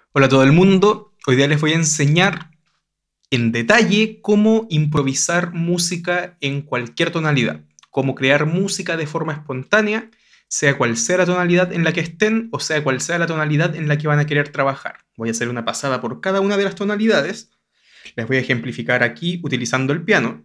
Hola a todo el mundo, hoy día les voy a enseñar en detalle cómo improvisar música en cualquier tonalidad, cómo crear música de forma espontánea, sea cual sea la tonalidad en la que estén o sea cual sea la tonalidad en la que van a querer trabajar. Voy a hacer una pasada por cada una de las tonalidades, les voy a ejemplificar aquí utilizando el piano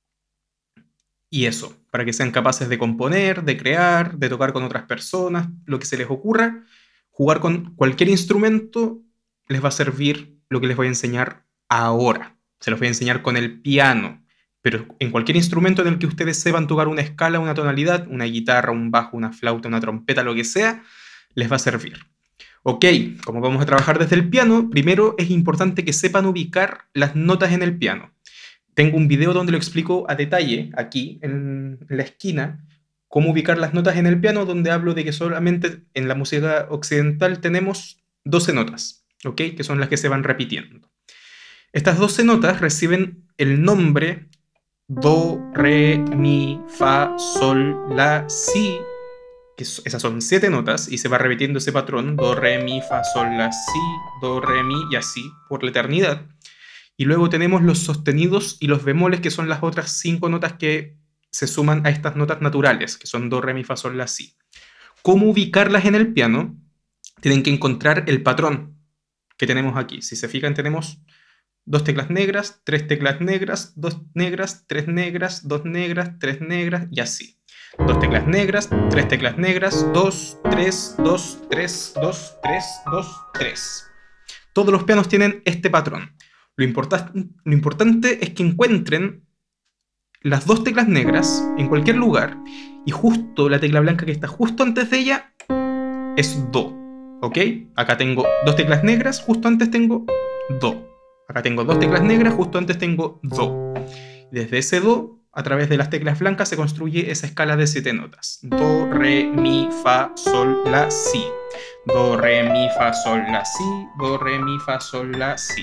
y eso, para que sean capaces de componer, de crear, de tocar con otras personas, lo que se les ocurra, jugar con cualquier instrumento les va a servir lo que les voy a enseñar ahora. Se los voy a enseñar con el piano, pero en cualquier instrumento en el que ustedes sepan tocar una escala, una tonalidad, una guitarra, un bajo, una flauta, una trompeta, lo que sea, les va a servir. Ok, como vamos a trabajar desde el piano, primero es importante que sepan ubicar las notas en el piano. Tengo un video donde lo explico a detalle, aquí en la esquina, cómo ubicar las notas en el piano, donde hablo de que solamente en la música occidental tenemos 12 notas, ¿ok? Que son las que se van repitiendo. Estas 12 notas reciben el nombre do, re, mi, fa, sol, la, si, esas son 7 notas, y se va repitiendo ese patrón, do, re, mi, fa, sol, la, si, do, re, mi, y así, por la eternidad. Y luego tenemos los sostenidos y los bemoles, que son las otras 5 notas que se suman a estas notas naturales, que son do, re, mi, fa, sol, la, si. ¿Cómo ubicarlas en el piano? Tienen que encontrar el patrón que tenemos aquí. Si se fijan, tenemos 2 teclas negras, 3 teclas negras, 2 negras, 3 negras, 2 negras, 3 negras, y así. 2 teclas negras, 3 teclas negras, 2, 3, 2, 3, 2, 3, 2, 3. Todos los pianos tienen este patrón. Lo importante es que encuentren las 2 teclas negras en cualquier lugar y justo la tecla blanca que está justo antes de ella es do, ¿ok? Acá tengo 2 teclas negras, justo antes tengo do. Acá tengo 2 teclas negras, justo antes tengo do. Desde ese do, a través de las teclas blancas se construye esa escala de 7 notas. Do, re, mi, fa, sol, la, si. Do, re, mi, fa, sol, la, si. Do, re, mi, fa, sol, la, si.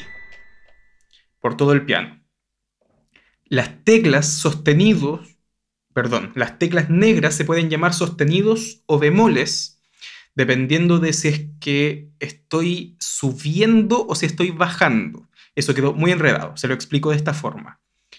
Por todo el piano. Las teclas sostenidos, perdón, las teclas negras se pueden llamar sostenidos o bemoles, dependiendo de si es que estoy subiendo o si estoy bajando. Eso quedó muy enredado, se lo explico de esta forma.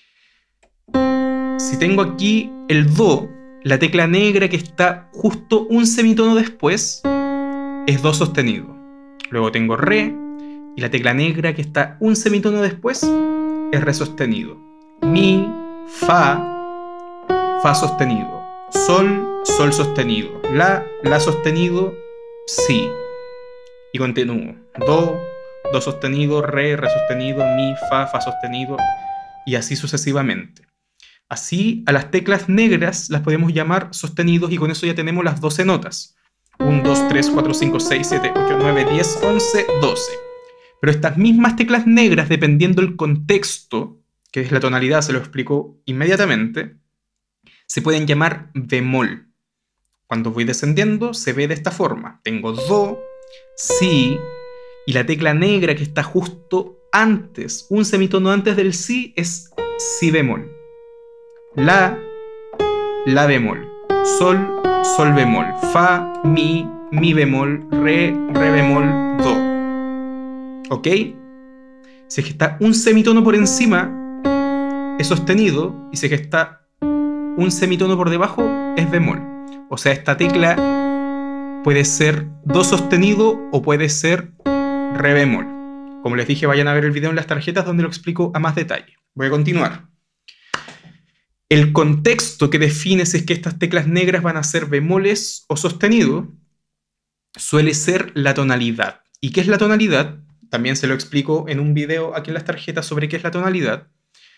Si tengo aquí el do, la tecla negra que está justo un semitono después es do sostenido. Luego tengo re, y la tecla negra que está un semitono después es re sostenido. Mi, fa, fa sostenido. Sol, sol sostenido. La sostenido, si. Y continúo. Do, do sostenido, re sostenido, mi, fa sostenido, y así sucesivamente. Así, a las teclas negras las podemos llamar sostenidos y con eso ya tenemos las 12 notas. 1, 2, 3, 4, 5, 6, 7, 8, 9, 10, 11, 12. Pero estas mismas teclas negras, dependiendo del contexto, que es la tonalidad, se lo explico inmediatamente, se pueden llamar bemol. Cuando voy descendiendo, se ve de esta forma. Tengo do, si, y la tecla negra que está justo antes, un semitono antes del si, es si bemol. La bemol. Sol, sol bemol. Fa, mi bemol. Re bemol, do. ¿Ok? Si es que está un semitono por encima, es sostenido, y si es que está un semitono por debajo, es bemol. O sea, esta tecla puede ser do sostenido o puede ser re bemol. Como les dije, vayan a ver el video en las tarjetas donde lo explico a más detalle. Voy a continuar. El contexto que define si es que estas teclas negras van a ser bemoles o sostenido suele ser la tonalidad. ¿Y qué es la tonalidad? También se lo explico en un video aquí en las tarjetas sobre qué es la tonalidad.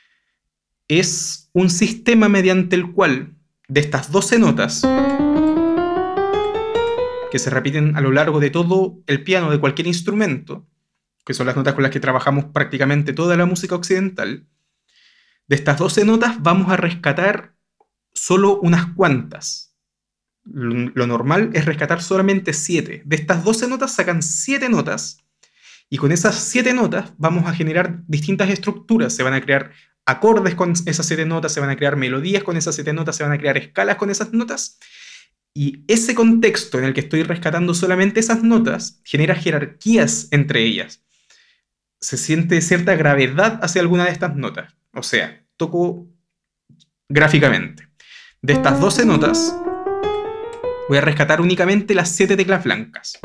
Es un sistema mediante el cual de estas 12 notas que se repiten a lo largo de todo el piano de cualquier instrumento, que son las notas con las que trabajamos prácticamente toda la música occidental, de estas 12 notas vamos a rescatar solo unas cuantas. Lo normal es rescatar solamente 7. De estas 12 notas sacan 7 notas, y con esas 7 notas vamos a generar distintas estructuras. Se van a crear acordes con esas 7 notas, se van a crear melodías con esas 7 notas, se van a crear escalas con esas notas, Y ese contexto en el que estoy rescatando solamente esas notas genera jerarquías entre ellas. Se siente cierta gravedad hacia alguna de estas notas. O sea, toco gráficamente. De estas 12 notas, voy a rescatar únicamente las 7 teclas blancas.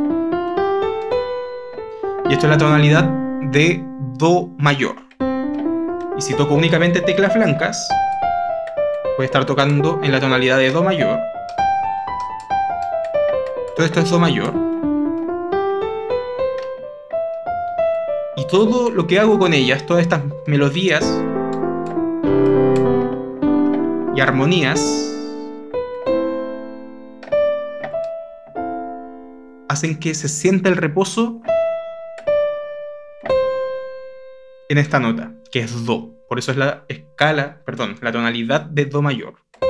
Y esto es la tonalidad de Do mayor. Y si toco únicamente teclas blancas, voy a estar tocando en la tonalidad de Do mayor. Todo esto es Do mayor. Y todo lo que hago con ellas, todas estas melodías y armonías, hacen que se sienta el reposo en esta nota, que es Do. Por eso es la tonalidad de Do mayor.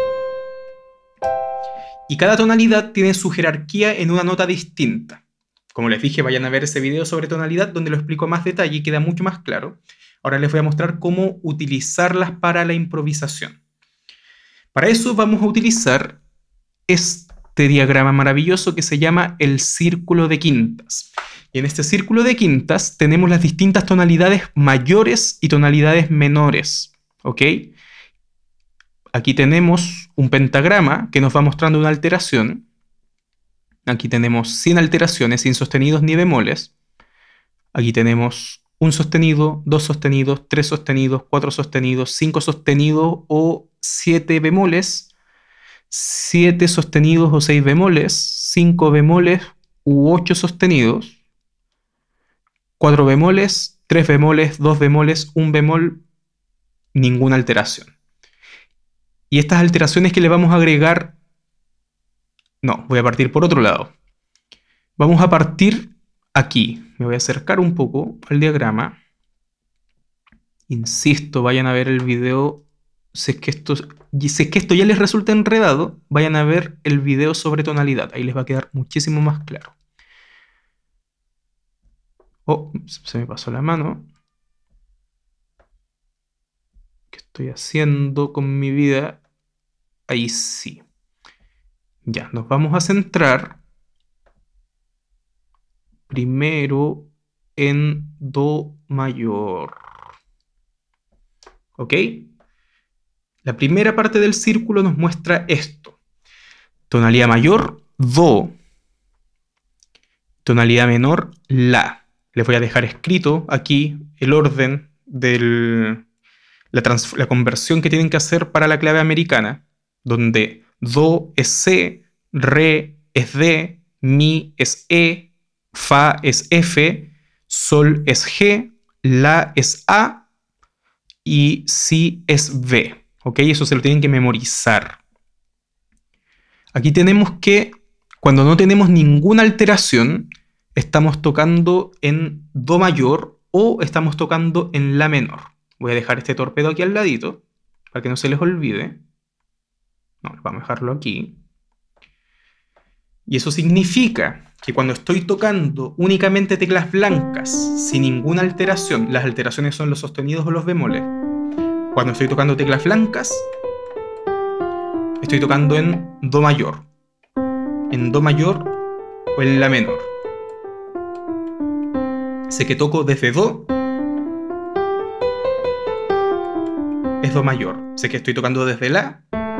Y cada tonalidad tiene su jerarquía en una nota distinta. Como les dije, vayan a ver ese video sobre tonalidad donde lo explico a más detalle y queda mucho más claro. Ahora les voy a mostrar cómo utilizarlas para la improvisación. Para eso vamos a utilizar este diagrama maravilloso que se llama el círculo de quintas. Y en este círculo de quintas tenemos las distintas tonalidades mayores y tonalidades menores. ¿Ok? Aquí tenemos un pentagrama que nos va mostrando una alteración. Aquí tenemos sin alteraciones, sin sostenidos ni bemoles. Aquí tenemos un sostenido, dos sostenidos, tres sostenidos, cuatro sostenidos, cinco sostenidos o 7 bemoles, 7 sostenidos o 6 bemoles, 5 bemoles u 8 sostenidos, 4 bemoles, 3 bemoles, 2 bemoles, 1 bemol, ninguna alteración. Y estas alteraciones que le vamos a agregar... No, voy a partir por otro lado. Vamos a partir aquí. Me voy a acercar un poco al diagrama. Insisto, vayan a ver el video. Si es que esto ya les resulta enredado, vayan a ver el video sobre tonalidad. Ahí les va a quedar muchísimo más claro. Oh, se me pasó la mano. ¿Qué estoy haciendo con mi vida? Ahí sí. Ya, nos vamos a centrar primero en Do mayor. ¿Ok? La primera parte del círculo nos muestra esto. Tonalidad mayor, Do. Tonalidad menor, La. Les voy a dejar escrito aquí el orden de la conversión que tienen que hacer para la clave americana, donde Do es C, Re es D, Mi es E, Fa es F, Sol es G, La es A y Si es B. ¿Ok? Eso se lo tienen que memorizar. Aquí tenemos que, cuando no tenemos ninguna alteración, estamos tocando en Do mayor o estamos tocando en La menor. Voy a dejar este torpedo aquí al ladito para que no se les olvide. No, vamos a dejarlo aquí. Y eso significa que cuando estoy tocando únicamente teclas blancas, sin ninguna alteración, las alteraciones son los sostenidos o los bemoles. Cuando estoy tocando teclas blancas, estoy tocando en Do mayor. En Do mayor o en La menor. Sé que toco desde Do, es Do mayor. Sé que estoy tocando desde La,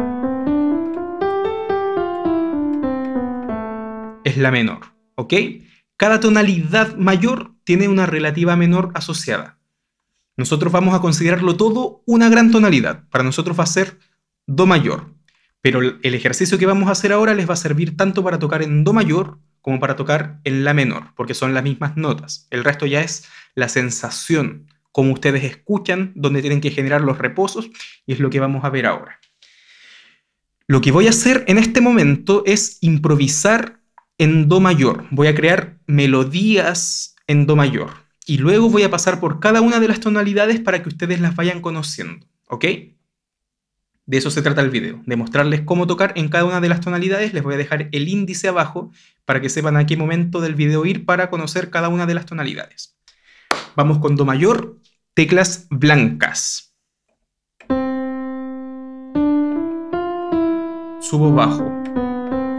es La menor. ¿Ok? Cada tonalidad mayor tiene una relativa menor asociada. Nosotros vamos a considerarlo todo una gran tonalidad. Para nosotros va a ser Do mayor. Pero el ejercicio que vamos a hacer ahora les va a servir tanto para tocar en Do mayor como para tocar en La menor, porque son las mismas notas. El resto ya es la sensación, cómo ustedes escuchan, dónde tienen que generar los reposos, y es lo que vamos a ver ahora. Lo que voy a hacer en este momento es improvisar en Do mayor. Voy a crear melodías en Do mayor. Y luego voy a pasar por cada una de las tonalidades para que ustedes las vayan conociendo. ¿Ok? De eso se trata el video, de mostrarles cómo tocar en cada una de las tonalidades. Les voy a dejar el índice abajo para que sepan a qué momento del video ir para conocer cada una de las tonalidades. Vamos con Do mayor, teclas blancas. Subo bajo.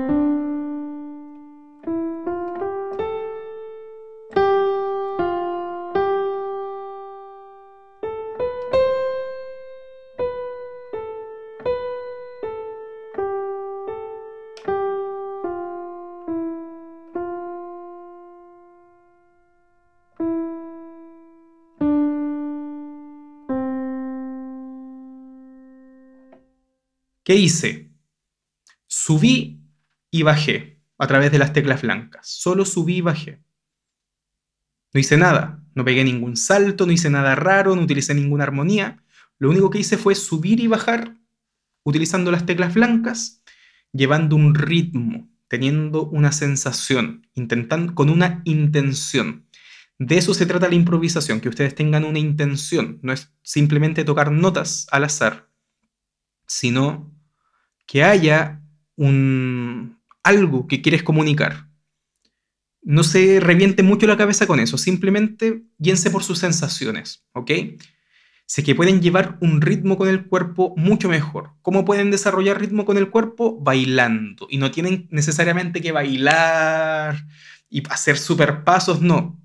¿Qué hice? Subí y bajé a través de las teclas blancas. Solo subí y bajé. No hice nada. No pegué ningún salto, no hice nada raro, no utilicé ninguna armonía. Lo único que hice fue subir y bajar utilizando las teclas blancas, llevando un ritmo, teniendo una sensación, intentando con una intención. De eso se trata la improvisación, que ustedes tengan una intención. No es simplemente tocar notas al azar, sino que haya algo que quieres comunicar. No se reviente mucho la cabeza con eso, simplemente guíense por sus sensaciones, ¿ok? Si es que pueden llevar un ritmo con el cuerpo, mucho mejor. ¿Cómo pueden desarrollar ritmo con el cuerpo? Bailando. Y no tienen necesariamente que bailar y hacer super pasos, no.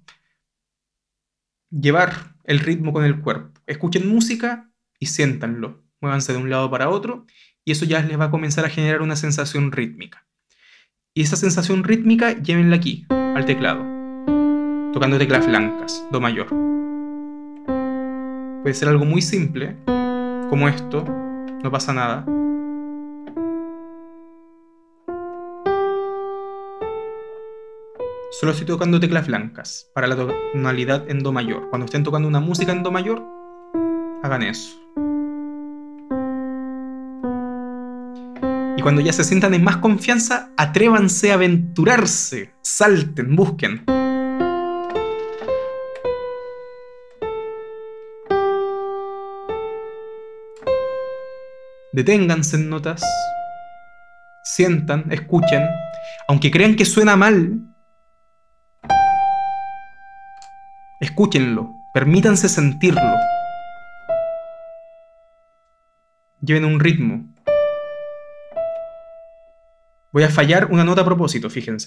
Llevar el ritmo con el cuerpo. Escuchen música y siéntanlo. Muévanse de un lado para otro y eso ya les va a comenzar a generar una sensación rítmica. Y esa sensación rítmica llévenla aquí, al teclado, tocando teclas blancas, do mayor. Puede ser algo muy simple, como esto, no pasa nada. Solo estoy tocando teclas blancas para la tonalidad en do mayor. Cuando estén tocando una música en do mayor, hagan eso. Y cuando ya se sientan en más confianza, atrévanse a aventurarse, salten, busquen. Deténganse en notas, sientan, escuchen, aunque crean que suena mal, escúchenlo, permítanse sentirlo. Lleven un ritmo. Voy a fallar una nota a propósito, fíjense.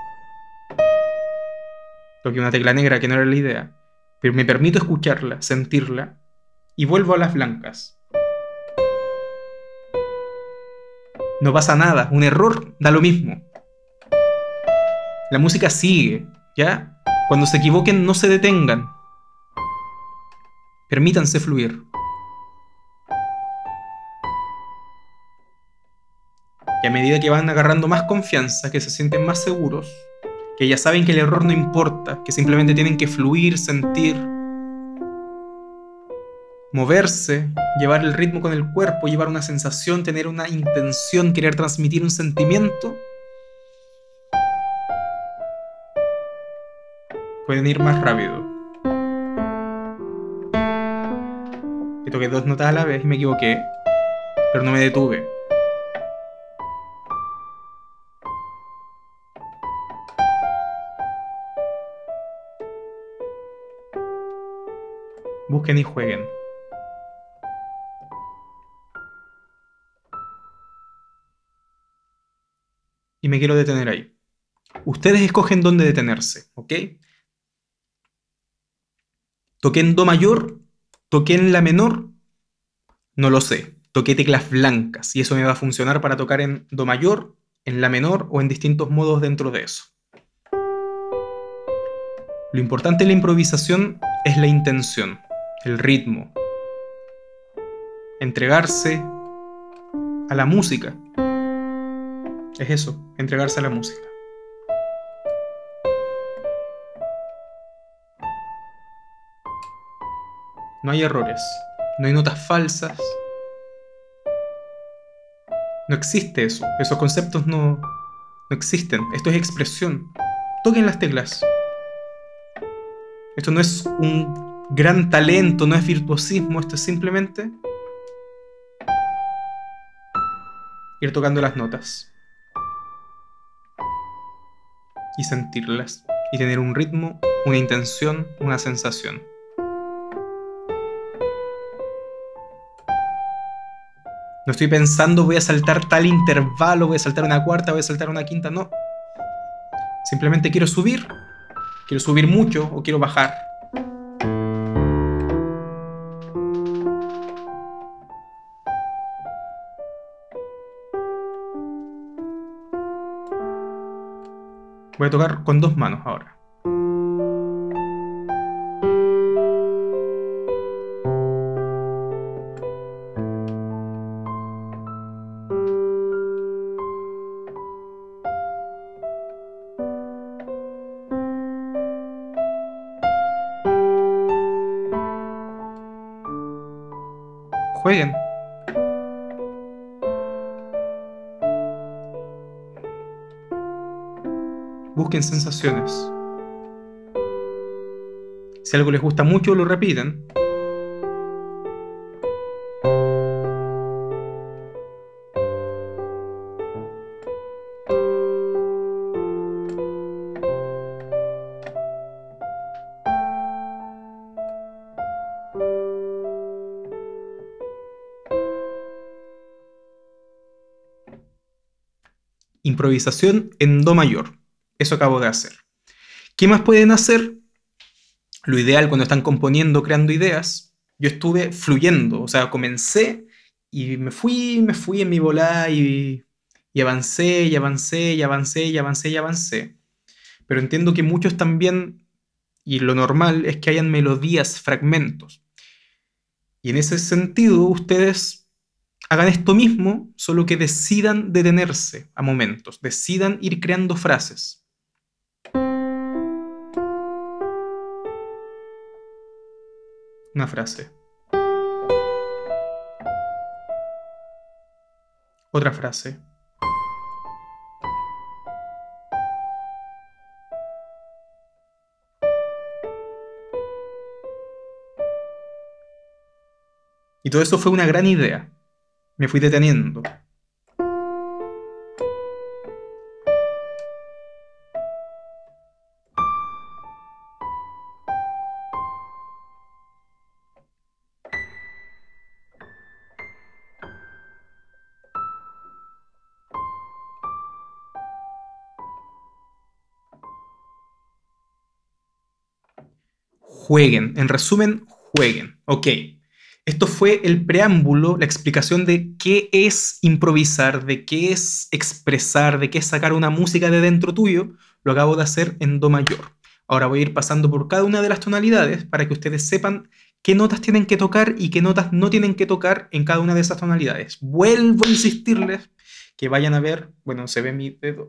Toqué una tecla negra que no era la idea, pero me permito escucharla, sentirla, y vuelvo a las blancas. No pasa nada, un error da lo mismo. La música sigue, ¿ya? Cuando se equivoquen, no se detengan. Permítanse fluir. Y a medida que van agarrando más confianza, que se sienten más seguros, que ya saben que el error no importa, que simplemente tienen que fluir, sentir, moverse, llevar el ritmo con el cuerpo, llevar una sensación, tener una intención, querer transmitir un sentimiento, pueden ir más rápido. Que toqué dos notas a la vez y me equivoqué, pero no me detuve. Busquen y jueguen. Y me quiero detener ahí. Ustedes escogen dónde detenerse, ¿ok? ¿Toqué en do mayor? ¿Toqué en la menor? No lo sé. Toqué teclas blancas y eso me va a funcionar para tocar en do mayor, en la menor o en distintos modos dentro de eso. Lo importante en la improvisación es la intención, el ritmo, entregarse a la música. Es eso, entregarse a la música. No hay errores, no hay notas falsas. No existe eso. Esos conceptos no existen. Esto es expresión. Toquen las teclas. Esto no es un gran talento, no es virtuosismo. Esto es simplemente ir tocando las notas y sentirlas y tener un ritmo, una intención, una sensación. No estoy pensando voy a saltar tal intervalo, voy a saltar una cuarta, voy a saltar una quinta, no. Simplemente quiero subir mucho o quiero bajar. Voy a tocar con dos manos ahora. Jueguen. Busquen sensaciones. Si algo les gusta mucho, lo repiten. Improvisación en do mayor. Eso acabo de hacer. ¿Qué más pueden hacer? Lo ideal cuando están componiendo, creando ideas, yo estuve fluyendo, o sea, comencé y me fui en mi volada y avancé, y avancé, y avancé, y avancé, y avancé. Pero entiendo que muchos también, y lo normal es que hayan melodías, fragmentos. Y en ese sentido, ustedes hagan esto mismo, solo que decidan detenerse a momentos, decidan ir creando frases. Una frase. Otra frase. Y todo eso fue una gran idea. Me fui deteniendo. Jueguen. En resumen, jueguen. Ok. Esto fue el preámbulo, la explicación de qué es improvisar, de qué es expresar, de qué es sacar una música de dentro tuyo. Lo acabo de hacer en do mayor. Ahora voy a ir pasando por cada una de las tonalidades para que ustedes sepan qué notas tienen que tocar y qué notas no tienen que tocar en cada una de esas tonalidades. Vuelvo a insistirles que vayan a ver, bueno, se ve mi dedo.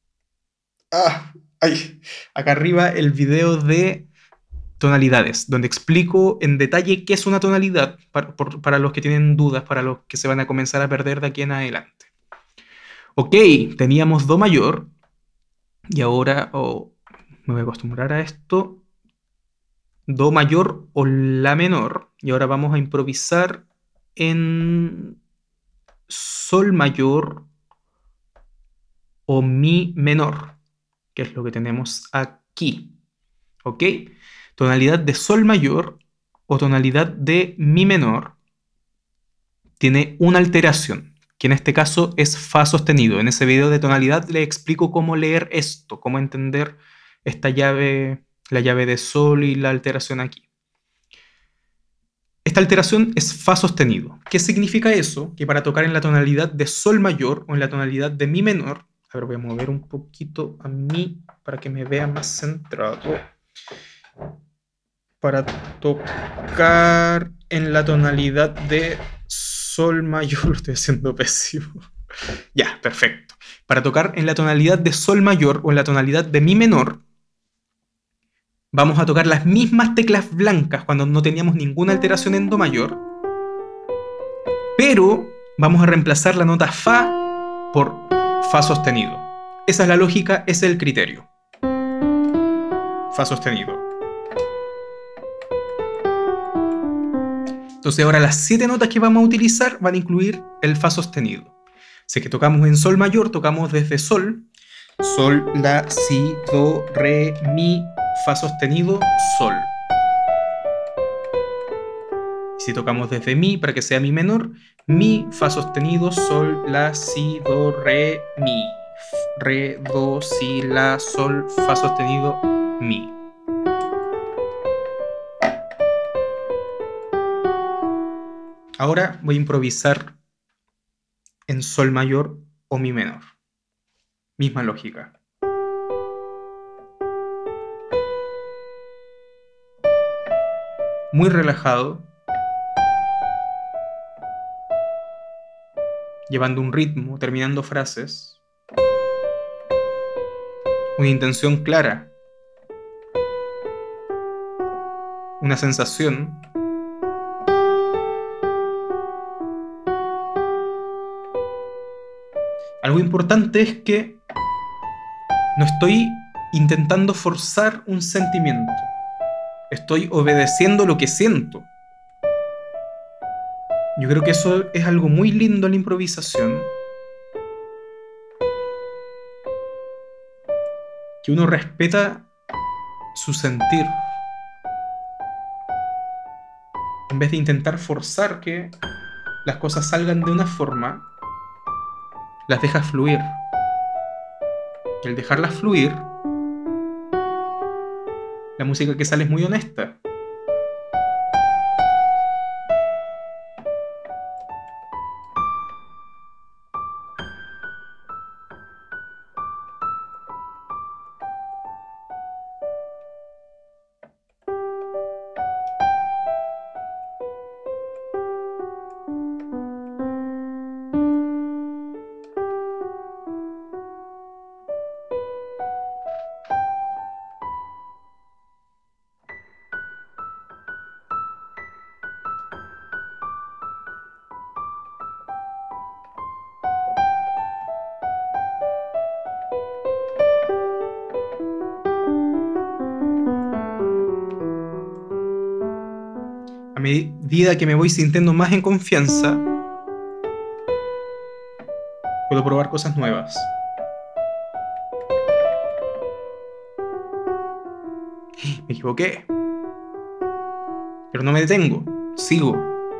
Ay, acá arriba el video de tonalidades, donde explico en detalle qué es una tonalidad para los que tienen dudas, para los que se van a comenzar a perder de aquí en adelante. Ok, teníamos do mayor y ahora me voy a acostumbrar a esto. Do mayor o la menor y ahora vamos a improvisar en sol mayor o mi menor, que es lo que tenemos aquí. ¿Ok? Tonalidad de sol mayor o tonalidad de mi menor tiene una alteración, que en este caso es fa sostenido. En ese video de tonalidad les explico cómo leer esto, cómo entender esta llave, la llave de sol y la alteración aquí. Esta alteración es fa sostenido. ¿Qué significa eso? Que para tocar en la tonalidad de sol mayor o en la tonalidad de mi menor, a ver, voy a mover un poquito a mi para que me vea más centrado. Para tocar en la tonalidad de sol mayor, lo estoy haciendo pésimo. Ya, perfecto. Para tocar en la tonalidad de sol mayor o en la tonalidad de mi menor, vamos a tocar las mismas teclas blancas cuando no teníamos ninguna alteración en do mayor, pero vamos a reemplazar la nota fa por fa sostenido. Esa es la lógica, ese es el criterio. Fa sostenido. Entonces ahora las 7 notas que vamos a utilizar van a incluir el fa sostenido. Si es que tocamos en sol mayor, tocamos desde sol, sol, la, si, do, re, mi, fa sostenido, sol. Si tocamos desde mi, para que sea mi menor, mi, fa sostenido, sol, la, si, do, re, mi. Re, do, si, la, sol, fa sostenido, mi. Ahora voy a improvisar en sol mayor o mi menor. Misma lógica. Muy relajado, llevando un ritmo, terminando frases, una intención clara, una sensación, Algo importante es que no estoy intentando forzar un sentimiento. Estoy obedeciendo lo que siento. Yo creo que eso es algo muy lindo en la improvisación. Que uno respeta su sentir. En vez de intentar forzar que las cosas salgan de una forma, las dejas fluir. Y al dejarlas fluir, la música que sale es muy honesta. A medida que me voy sintiendo más en confianza, puedo probar cosas nuevas. Me equivoqué. Pero no me detengo. Sigo.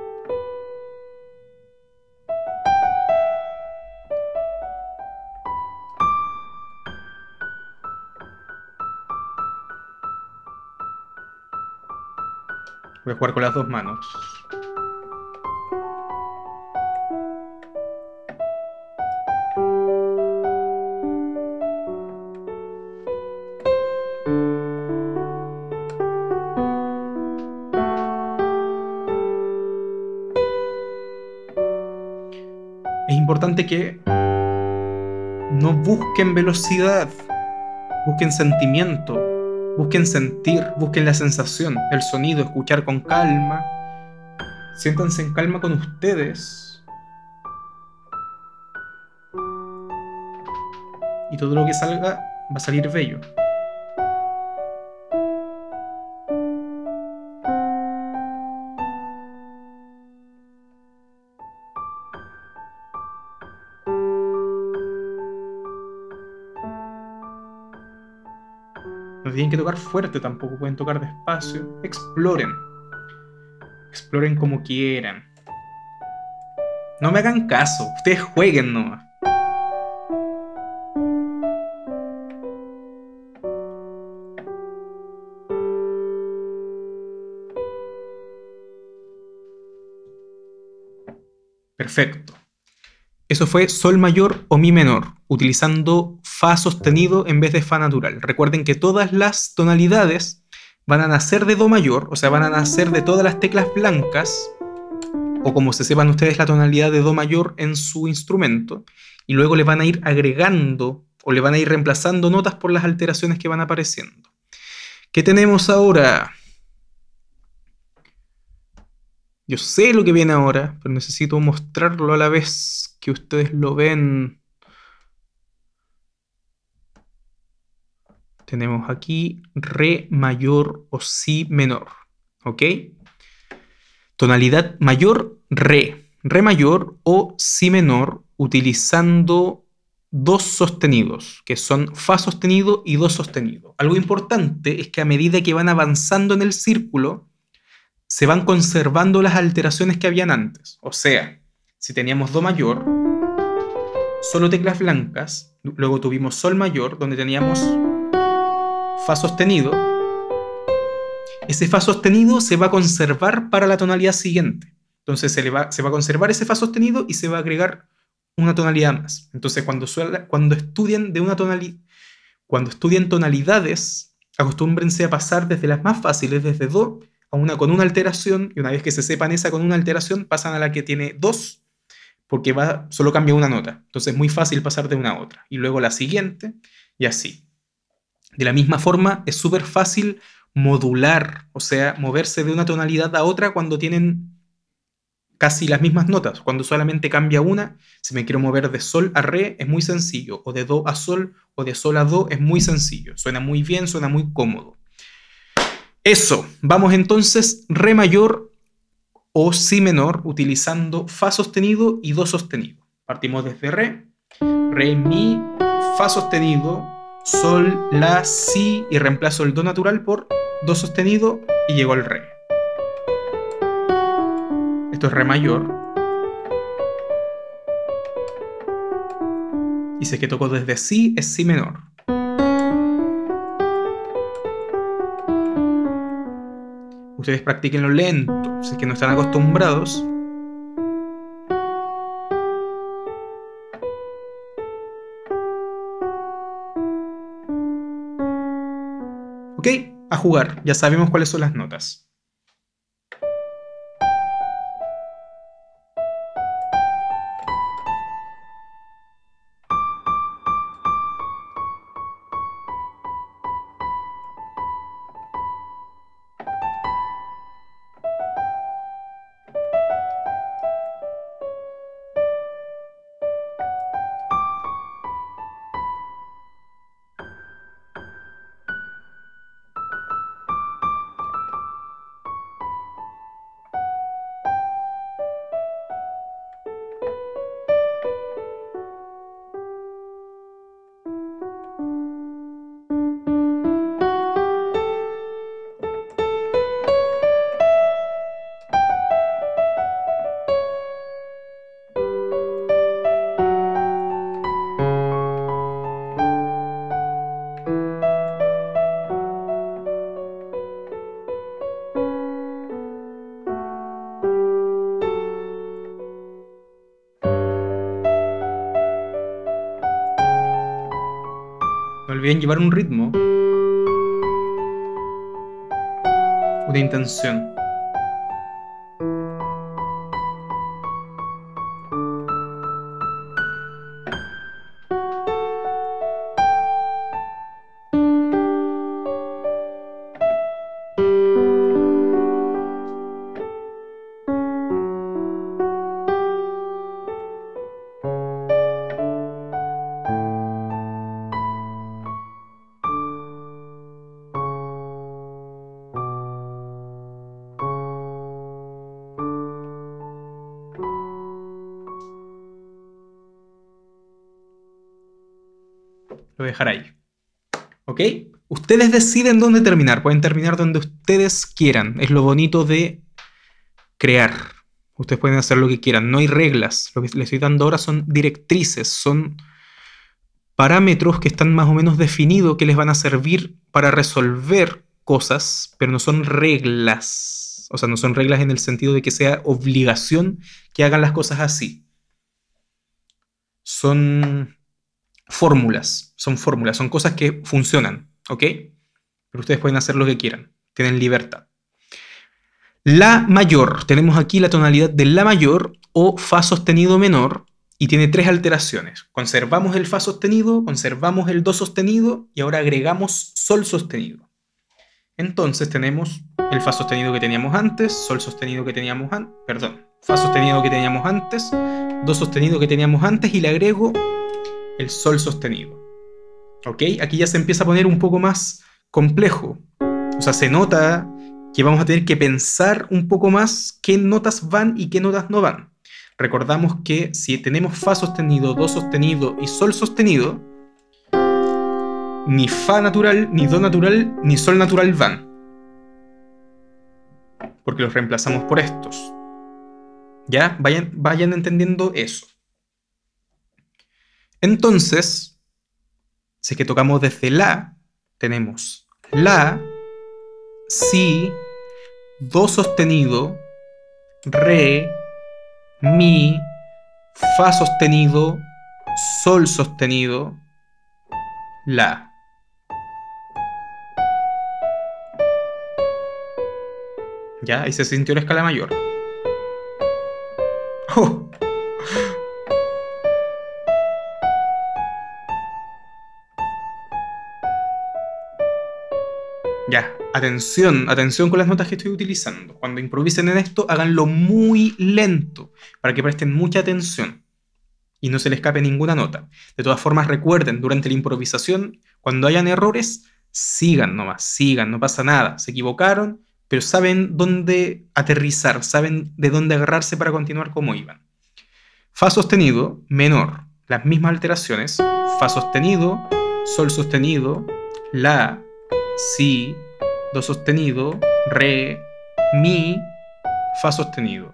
Voy a jugar con las dos manos. Es importante que no busquen velocidad, busquen sentimiento, busquen sentir, busquen la sensación, el sonido, escuchar con calma. Siéntanse en calma con ustedes. Y todo lo que salga va a salir bello. No tienen que tocar fuerte tampoco, pueden tocar despacio. Exploren. Exploren como quieran. No me hagan caso, ustedes jueguen nomás. Perfecto. Eso fue sol mayor o mi menor, utilizando fa sostenido en vez de fa natural. Recuerden que todas las tonalidades van a nacer de do mayor, o sea, van a nacer de todas las teclas blancas, o como se sepan ustedes la tonalidad de do mayor en su instrumento, y luego le van a ir agregando o le van a ir reemplazando notas por las alteraciones que van apareciendo. ¿Qué tenemos ahora? Yo sé lo que viene ahora, pero necesito mostrarlo a la vez que ustedes lo ven. Tenemos aquí re mayor o si menor, ¿ok? Tonalidad mayor, re. Re mayor o si menor utilizando dos sostenidos, que son fa sostenido y do sostenido. Algo importante es que a medida que van avanzando en el círculo, se van conservando las alteraciones que habían antes. O sea, si teníamos do mayor, solo teclas blancas, luego tuvimos sol mayor, donde teníamos fa sostenido. Ese fa sostenido se va a conservar para la tonalidad siguiente. Entonces se va a conservar ese fa sostenido y se va a agregar una tonalidad más. Entonces cuando estudien tonalidades, acostúmbrense a pasar desde las más fáciles, desde do, a una con una alteración, y una vez que se sepan esa con una alteración, pasan a la que tiene dos, porque solo cambia una nota. Entonces es muy fácil pasar de una a otra. Y luego la siguiente, y así. De la misma forma, es súper fácil modular, o sea, moverse de una tonalidad a otra cuando tienen casi las mismas notas. Cuando solamente cambia una, si me quiero mover de sol a re, es muy sencillo. O de do a sol, o de sol a do, es muy sencillo. Suena muy bien, suena muy cómodo. Eso, vamos entonces re mayor o si menor utilizando fa sostenido y do sostenido. Partimos desde re, mi, fa sostenido, sol, la, si y reemplazo el do natural por do sostenido y llego al re. Esto es re mayor. Y si es que toco desde si, es si menor. Ustedes practiquenlo lento, si es que no están acostumbrados. Ok, a jugar, ya sabemos cuáles son las notas. No olviden llevar un ritmo, una intención. Lo voy a dejar ahí. ¿Ok? Ustedes deciden dónde terminar. Pueden terminar donde ustedes quieran. Es lo bonito de crear. Ustedes pueden hacer lo que quieran. No hay reglas. Lo que les estoy dando ahora son directrices. Son parámetros que están más o menos definidos que les van a servir para resolver cosas, pero no son reglas. O sea, no son reglas en el sentido de que sea obligación que hagan las cosas así. Son fórmulas, son cosas que funcionan, ¿ok? Pero ustedes pueden hacer lo que quieran, tienen libertad. La mayor, tenemos aquí la tonalidad de la mayor o fa sostenido menor y tiene tres alteraciones. Conservamos el fa sostenido, conservamos el do sostenido y ahora agregamos sol sostenido. Entonces tenemos el fa sostenido que teníamos antes, sol sostenido que teníamos antes, perdón, fa sostenido que teníamos antes, do sostenido que teníamos antes y le agrego el sol sostenido. ¿Ok? Aquí ya se empieza a poner un poco más complejo. O sea, se nota que vamos a tener que pensar un poco más qué notas van y qué notas no van. Recordamos que si tenemos fa sostenido, do sostenido y sol sostenido, ni fa natural, ni do natural, ni sol natural van. Porque los reemplazamos por estos. ¿Ya? Vayan entendiendo eso. Entonces, si es que tocamos desde la, tenemos la, si, do sostenido, re, mi, fa sostenido, sol sostenido, la. ¿Ya? Ahí se sintió la escala mayor. ¡Oh! Ya, Atención, atención con las notas que estoy utilizando. Cuando improvisen en esto, háganlo muy lento para que presten mucha atención y no se le escape ninguna nota. De todas formas, recuerden, durante la improvisación, cuando hayan errores, sigan nomás, sigan, no pasa nada. Se equivocaron, pero saben dónde aterrizar, saben de dónde agarrarse para continuar como iban. Fa sostenido, menor, las mismas alteraciones. Fa sostenido, sol sostenido, la, si, do sostenido, re, mi, fa sostenido.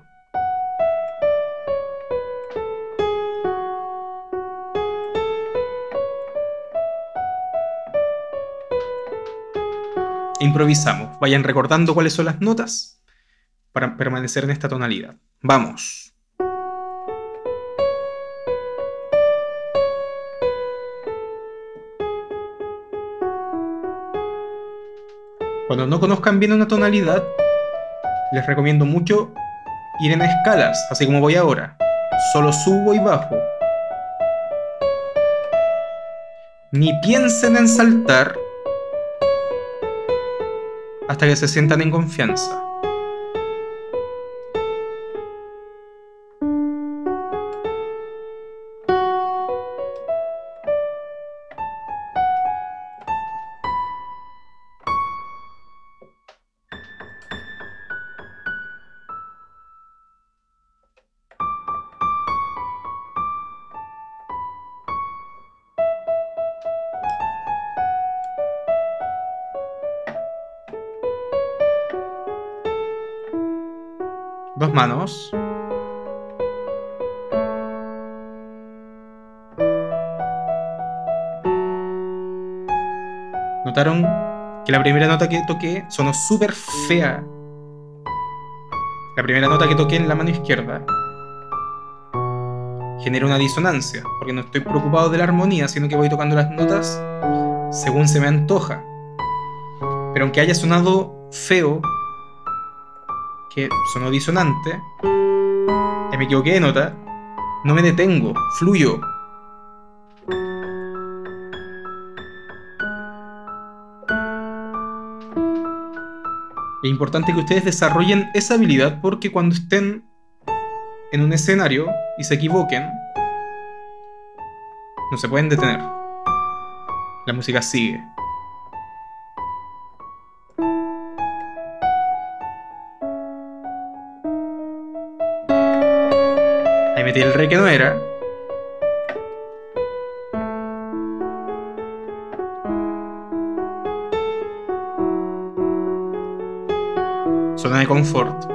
Improvisamos. Vayan recordando cuáles son las notas para permanecer en esta tonalidad. Vamos. Cuando no conozcan bien una tonalidad, les recomiendo mucho ir en escalas, así como voy ahora. Solo subo y bajo. Ni piensen en saltar hasta que se sientan en confianza. Dos manos. ¿Notaron que la primera nota que toqué sonó súper fea? La primera nota que toqué en la mano izquierda genera una disonancia, porque no estoy preocupado de la armonía, sino que voy tocando las notas según se me antoja. Pero aunque haya sonado feo, que sonó disonante, y me equivoqué de nota, no me detengo, fluyo. Es importante que ustedes desarrollen esa habilidad porque cuando estén en un escenario y se equivoquen, no se pueden detener. La música sigue. Ahí metí el re que no era. Zona de confort.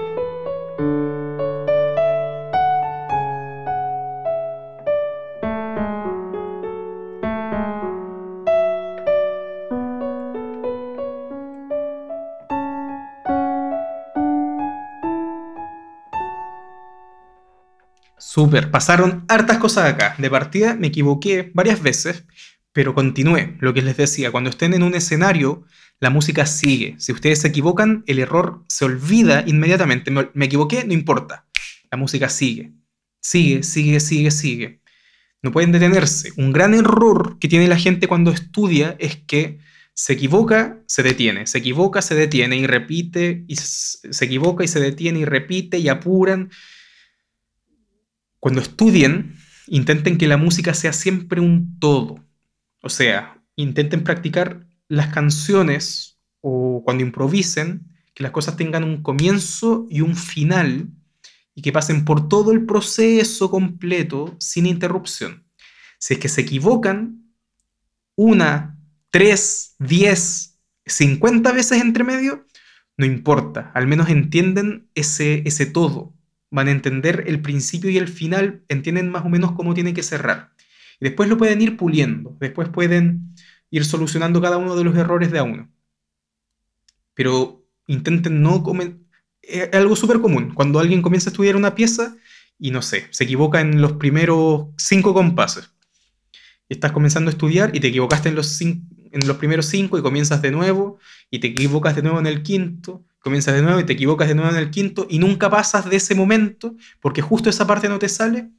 Súper, pasaron hartas cosas acá. De partida me equivoqué varias veces, pero continué. Lo que les decía, cuando estén en un escenario, la música sigue. Si ustedes se equivocan, el error se olvida inmediatamente. Me equivoqué, no importa. La música sigue. Sigue, sigue, sigue, sigue. No pueden detenerse. Un gran error que tiene la gente cuando estudia es que se equivoca, se detiene, se equivoca, se detiene y repite, y se equivoca y se detiene y repite y apuran. Cuando estudien, intenten que la música sea siempre un todo. O sea, intenten practicar las canciones o cuando improvisen, que las cosas tengan un comienzo y un final y que pasen por todo el proceso completo sin interrupción. Si es que se equivocan una, 3, 10, 50 veces entre medio, no importa, al menos entienden ese todo. Van a entender el principio y el final, entienden más o menos cómo tiene que cerrar. Y después lo pueden ir puliendo, después pueden ir solucionando cada uno de los errores de a uno. Pero intenten no comer. Es algo súper común. Cuando alguien comienza a estudiar una pieza y no sé, se equivoca en los primeros 5 compases. Estás comenzando a estudiar y te equivocaste en los primeros 5 y comienzas de nuevo y te equivocas de nuevo en el quinto, comienzas de nuevo y te equivocas de nuevo en el quinto y nunca pasas de ese momento porque justo esa parte no te sale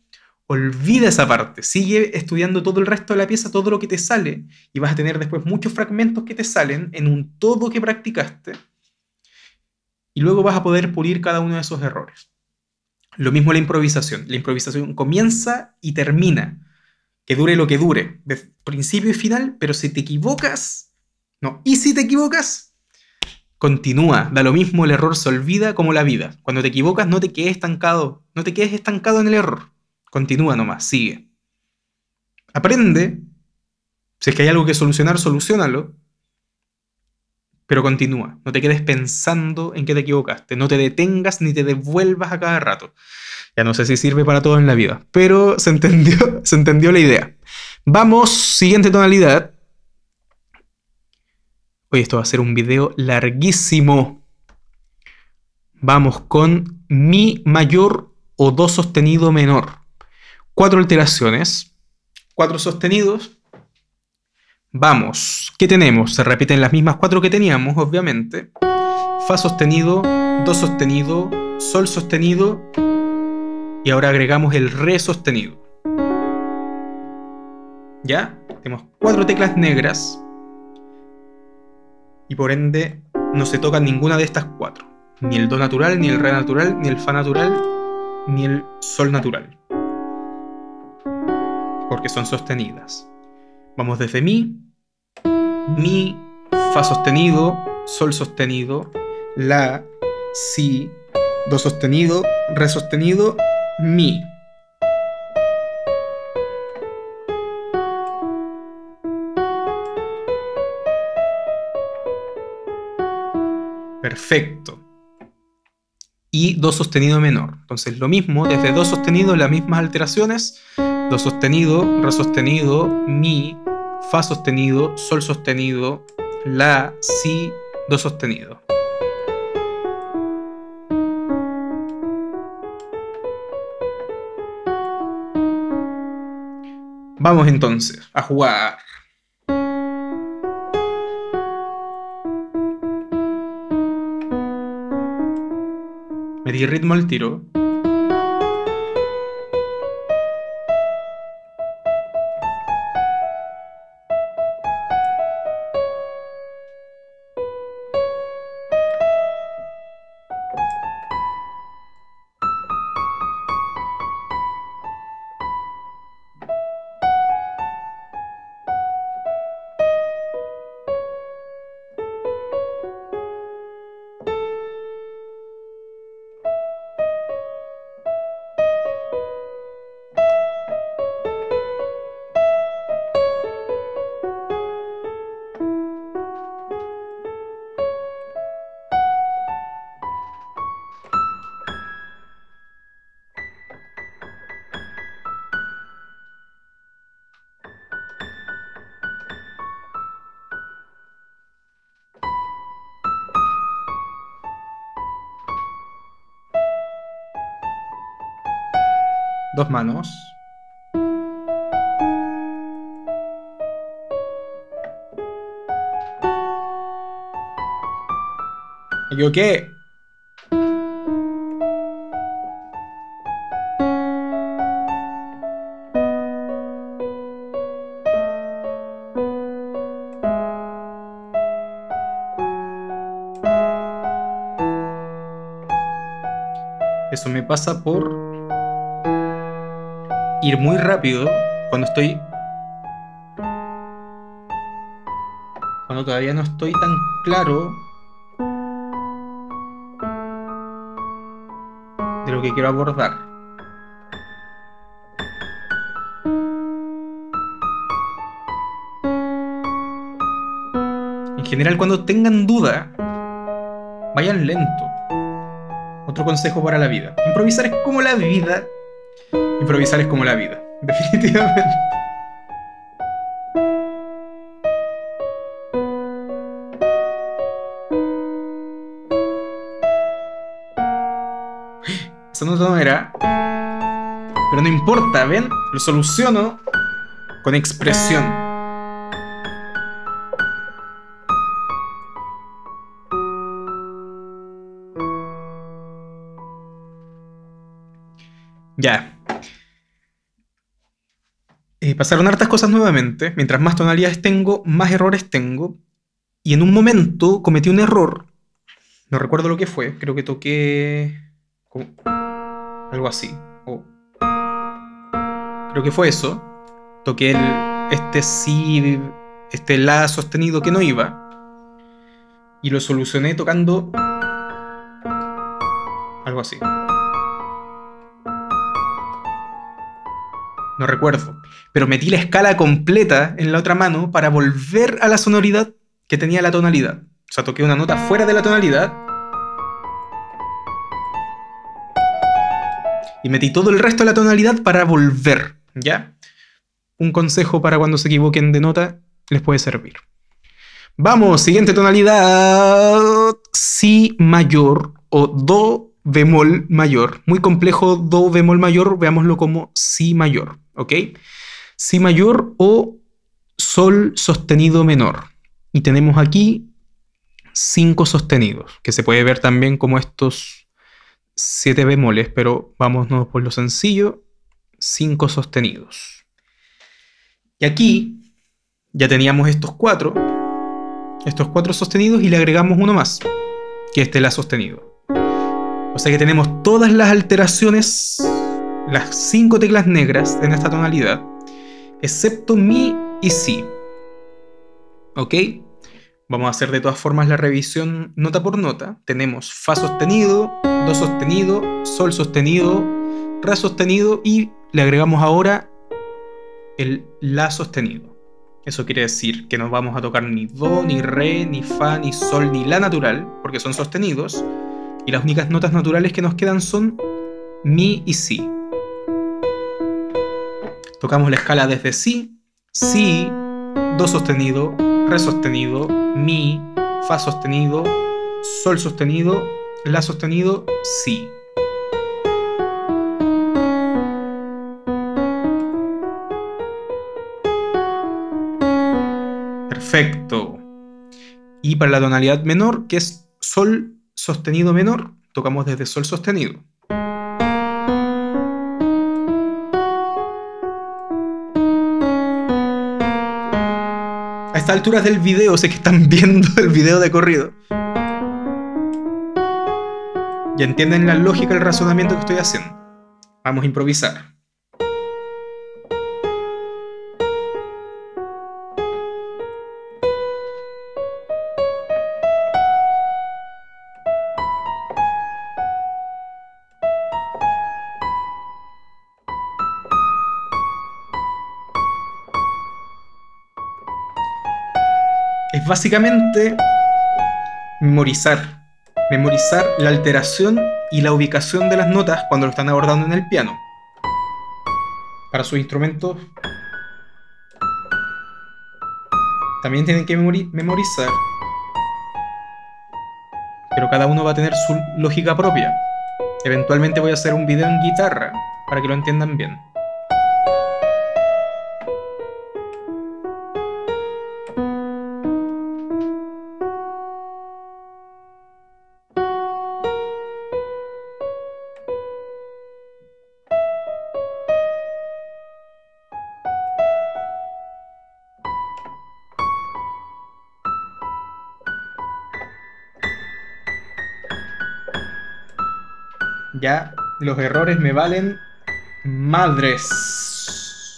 olvida esa parte, sigue estudiando todo el resto de la pieza, todo lo que te sale, y vas a tener después muchos fragmentos que te salen en un todo que practicaste, y luego vas a poder pulir cada uno de esos errores. Lo mismo la improvisación comienza y termina, que dure lo que dure, de principio y final, pero si te equivocas, no, y si te equivocas, continúa, da lo mismo, el error se olvida como la vida. Cuando te equivocas no te quedes estancado, no te quedes estancado en el error, continúa nomás, sigue. Aprende, si es que hay algo que solucionar, solucionalo, pero continúa, no te quedes pensando en que te equivocaste, no te detengas ni te devuelvas a cada rato. Ya no sé si sirve para todo en la vida, pero se entendió la idea. Vamos, siguiente tonalidad. Oye, esto va a ser un video larguísimo. Vamos con mi mayor o do sostenido menor. 4 alteraciones, 4 sostenidos. Vamos, ¿qué tenemos? Se repiten las mismas 4 que teníamos, obviamente. Fa sostenido, do sostenido, sol sostenido y ahora agregamos el re sostenido. ¿Ya? Tenemos 4 teclas negras y por ende no se toca ninguna de estas 4. Ni el do natural, ni el re natural, ni el fa natural, ni el sol natural. Porque son sostenidas. Vamos desde mi, fa sostenido, sol sostenido, la, si, do sostenido, re sostenido, mi. Perfecto. Y do sostenido menor. Entonces lo mismo, desde do sostenido las mismas alteraciones. Do sostenido, re sostenido, mi, fa sostenido, sol sostenido, la, si, do sostenido. Vamos entonces a jugar. Me di ritmo al tiro. Dos manos. Me equivoqué. Eso me pasa por ir muy rápido cuando todavía no estoy tan claro de lo que quiero abordar. En general, cuando tengan duda, vayan lento. Otro consejo para la vida. Improvisar es como la vida. Improvisar es como la vida. Definitivamente. Eso no era. Pero no importa, ¿ven? Lo soluciono con expresión. Ya. Pasaron hartas cosas nuevamente. Mientras más tonalidades tengo, más errores tengo. Y en un momento cometí un error. No recuerdo lo que fue. Creo que toqué algo así. Creo que fue eso. Toqué este si, este la sostenido que no iba. Y lo solucioné tocando algo así. No recuerdo. Pero metí la escala completa en la otra mano para volver a la sonoridad que tenía la tonalidad. O sea, toqué una nota fuera de la tonalidad y metí todo el resto de la tonalidad para volver, ¿ya? Un consejo para cuando se equivoquen de nota les puede servir. Vamos, siguiente tonalidad. Si mayor o do bemol mayor. Muy complejo do bemol mayor, veámoslo como si mayor, ¿ok? Si mayor o sol sostenido menor. Y tenemos aquí 5 sostenidos, que se puede ver también como estos 7 bemoles, pero vámonos por lo sencillo, 5 sostenidos. Y aquí ya teníamos estos cuatro sostenidos y le agregamos uno más, que este la sostenido. O sea que tenemos todas las alteraciones, las 5 teclas negras en esta tonalidad, excepto mi y si. ¿Ok? Vamos a hacer de todas formas la revisión nota por nota. Tenemos fa sostenido, do sostenido, sol sostenido, re sostenido y le agregamos ahora el la sostenido. Eso quiere decir que no vamos a tocar ni do, ni re, ni fa, ni sol, ni la natural, porque son sostenidos. Y las únicas notas naturales que nos quedan son mi y si. Tocamos la escala desde si, do sostenido, re sostenido, mi, fa sostenido, sol sostenido, la sostenido, si. Perfecto. Y para la tonalidad menor, que es sol sostenido menor, tocamos desde sol sostenido. A estas alturas del video, sé que están viendo el video de corrido. Ya entienden la lógica, el razonamiento que estoy haciendo. Vamos a improvisar. Es básicamente memorizar la alteración y la ubicación de las notas cuando lo están abordando en el piano. Para sus instrumentos también tienen que memorizar, pero cada uno va a tener su lógica propia. Eventualmente voy a hacer un video en guitarra para que lo entiendan bien. Ya los errores me valen madres.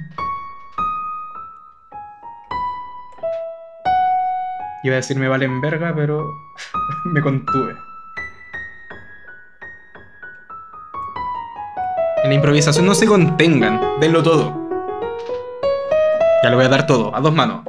Iba a decir me valen verga, pero me contuve. En la improvisación no se contengan, denlo todo. Ya lo voy a dar todo, a dos manos.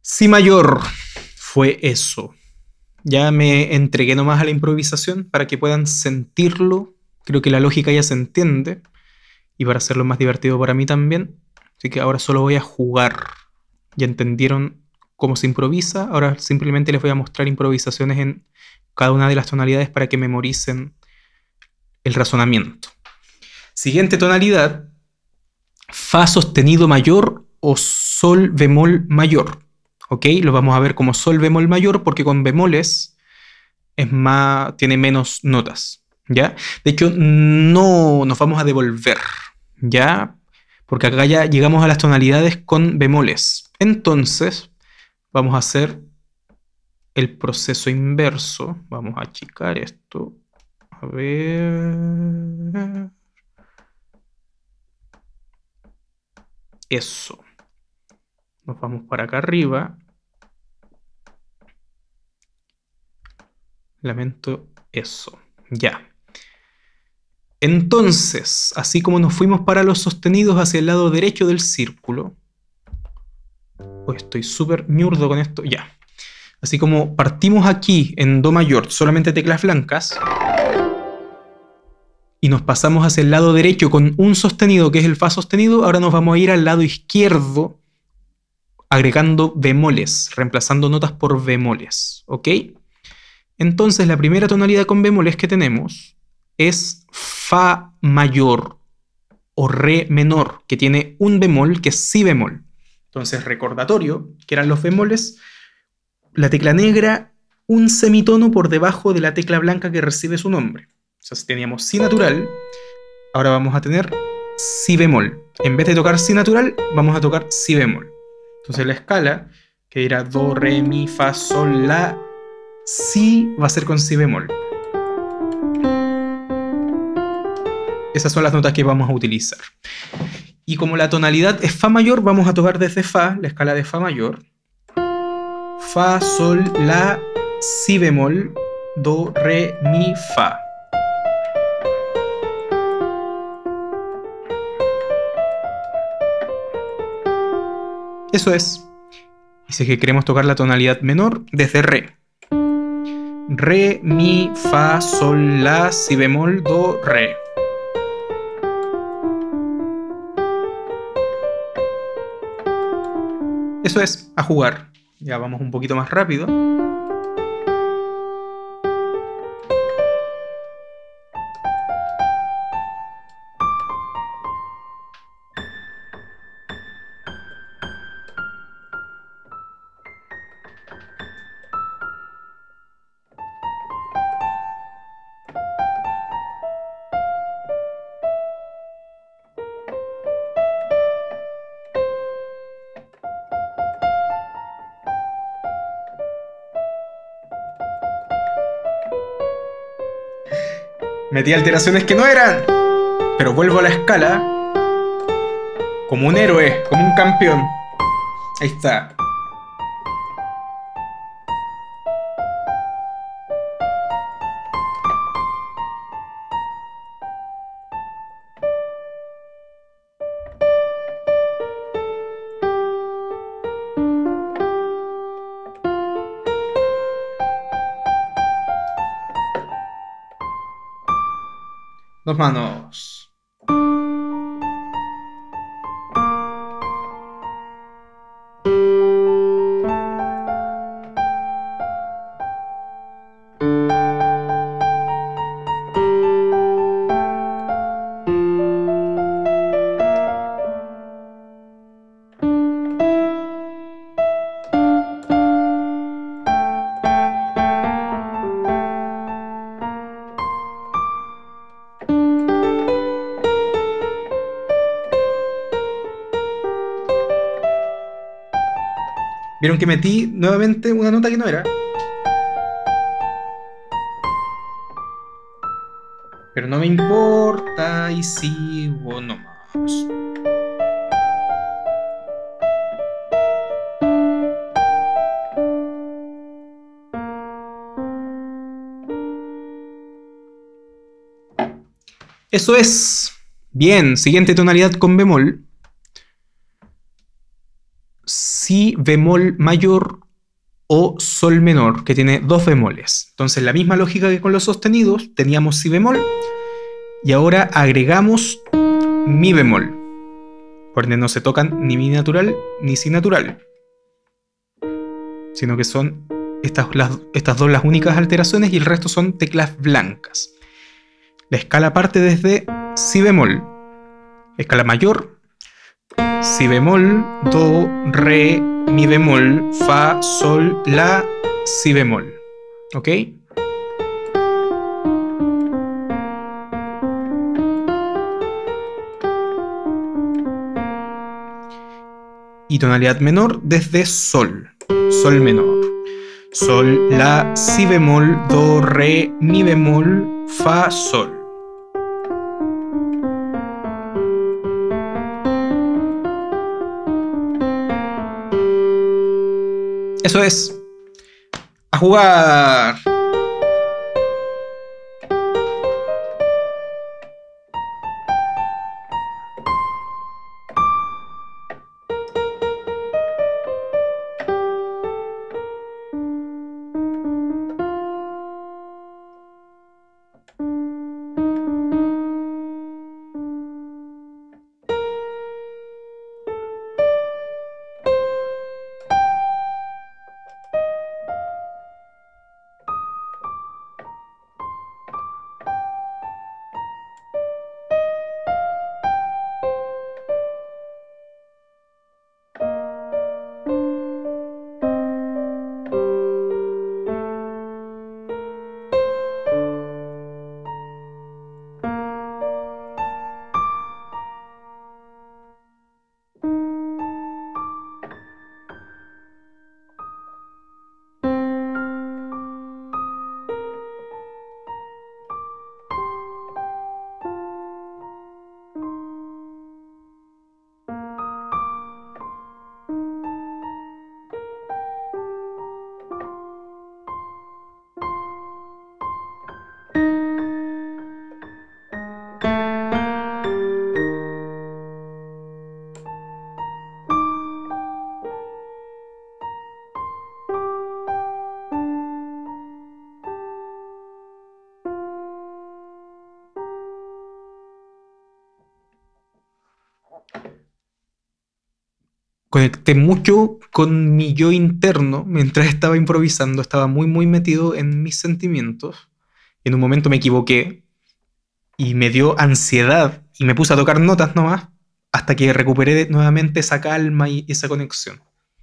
Si mayor fue eso. Ya me entregué nomás a la improvisación para que puedan sentirlo. Creo que la lógica ya se entiende. Y para hacerlo más divertido para mí también. Así que ahora solo voy a jugar. Ya entendieron cómo se improvisa. Ahora simplemente les voy a mostrar improvisaciones en cada una de las tonalidades para que memoricen el razonamiento. Siguiente tonalidad. Fa sostenido mayor o sol bemol mayor. ¿Ok? Lo vamos a ver como sol bemol mayor porque con bemoles es más, tiene menos notas. ¿Ya? De hecho, no nos vamos a devolver. ¿Ya? Porque acá ya llegamos a las tonalidades con bemoles. Entonces, vamos a hacer el proceso inverso. Vamos a achicar esto. A ver. Eso. Nos vamos para acá arriba. Lamento eso. Ya. Entonces, así como nos fuimos para los sostenidos hacia el lado derecho del círculo. Oh, estoy súper ñurdo con esto. Ya. Así como partimos aquí en do mayor, solamente teclas blancas. Y nos pasamos hacia el lado derecho con un sostenido que es el fa sostenido. Ahora nos vamos a ir al lado izquierdo agregando bemoles, reemplazando notas por bemoles. ¿Ok? Entonces la primera tonalidad con bemoles que tenemos es fa mayor o re menor, que tiene un bemol que es si bemol. Entonces, recordatorio, que eran los bemoles, la tecla negra, un semitono por debajo de la tecla blanca que recibe su nombre. O sea, si teníamos si natural, ahora vamos a tener si bemol. En vez de tocar si natural, vamos a tocar si bemol. Entonces la escala, que era do, re, mi, fa, sol, la, si va a ser con si bemol. Esas son las notas que vamos a utilizar. Y como la tonalidad es fa mayor, vamos a tocar desde fa, la escala de fa mayor. Fa, sol, la, si bemol, do, re, mi, fa. Eso es. Y si es que queremos tocar la tonalidad menor, desde re. Re, mi, fa, sol, la, si bemol, do, re. Eso es, a jugar. Ya vamos un poquito más rápido. Metí alteraciones que no eran. Pero vuelvo a la escala como un héroe, como un campeón. Ahí está. Dos manos. Vieron que metí nuevamente una nota que no era. Pero no me importa y sigo nomás. Eso es. Bien, siguiente tonalidad con bemol. si bemol mayor o sol menor, que tiene dos bemoles. Entonces, la misma lógica que con los sostenidos, teníamos si bemol y ahora agregamos mi bemol. Por ende, no se tocan ni mi natural ni si natural, sino que son estas dos las únicas alteraciones y el resto son teclas blancas. La escala parte desde si bemol, escala mayor, si bemol, do, re, mi bemol, fa, sol, la, si bemol. ¿Ok? Y tonalidad menor desde sol, sol menor. Sol, la, si bemol, do, re, mi bemol, fa, sol. Eso es. A jugar. Conecté mucho con mi yo interno mientras estaba improvisando, estaba muy metido en mis sentimientos. En un momento me equivoqué y me dio ansiedad y me puse a tocar notas nomás hasta que recuperé nuevamente esa calma y esa conexión.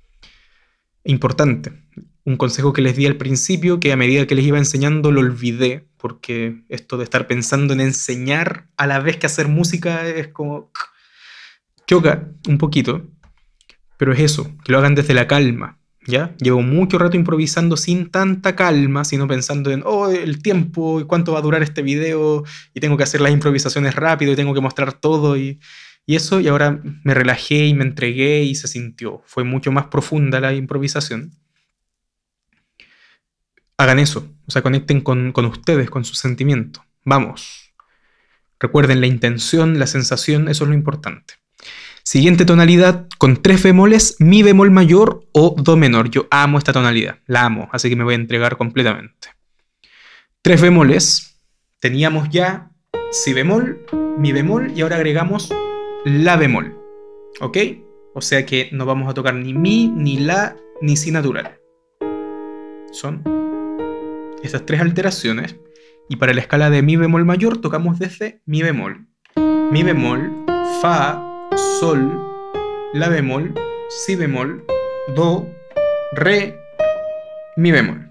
Importante. Un consejo que les di al principio, que a medida que les iba enseñando lo olvidé, porque esto de estar pensando en enseñar a la vez que hacer música es como... choca un poquito. Pero es eso, que lo hagan desde la calma, ¿ya? Llevo mucho rato improvisando sin tanta calma, sino pensando en, oh, el tiempo, y cuánto va a durar este video, y tengo que hacer las improvisaciones rápido, y tengo que mostrar todo, y eso, y ahora me relajé y me entregué y se sintió. Fue mucho más profunda la improvisación. Hagan eso, o sea, conecten con ustedes, con sus sentimientos. Vamos. Recuerden la intención, la sensación, eso es lo importante. Siguiente tonalidad con tres bemoles, mi bemol mayor o do menor. Yo amo esta tonalidad, la amo, así que me voy a entregar completamente. Tres bemoles, teníamos ya si bemol, mi bemol y ahora agregamos la bemol. ¿Ok? O sea que no vamos a tocar ni mi, ni la, ni si natural. Son estas tres alteraciones. Y para la escala de mi bemol mayor tocamos desde mi bemol, fa, sol, la bemol, si bemol, do, re, mi bemol.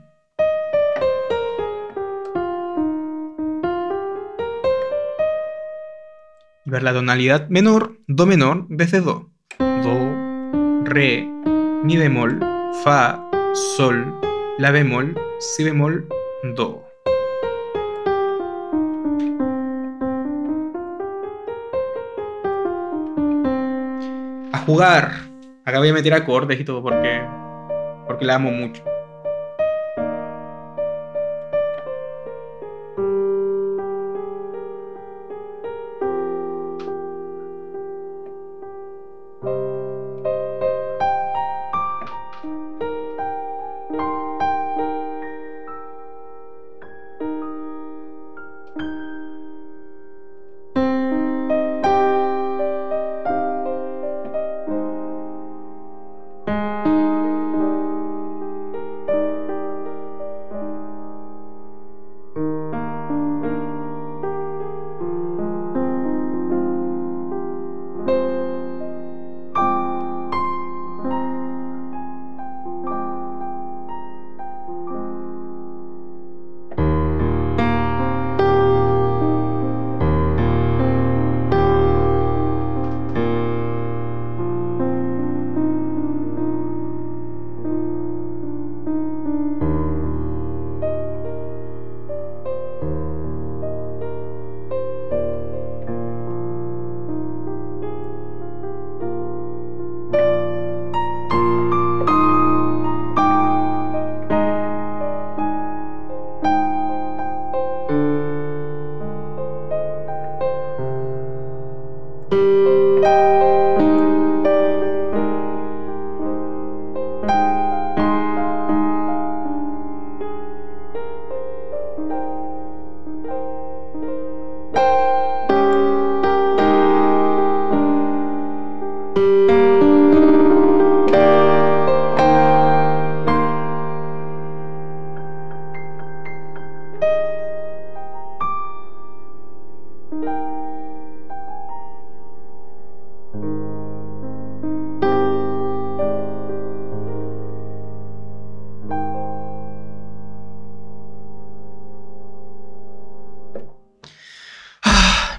Y para la tonalidad menor, do menor, desde do. Do, re, mi bemol, fa, sol, la bemol, si bemol, do. A jugar. Acá voy a meter acordes y todo porque la amo mucho.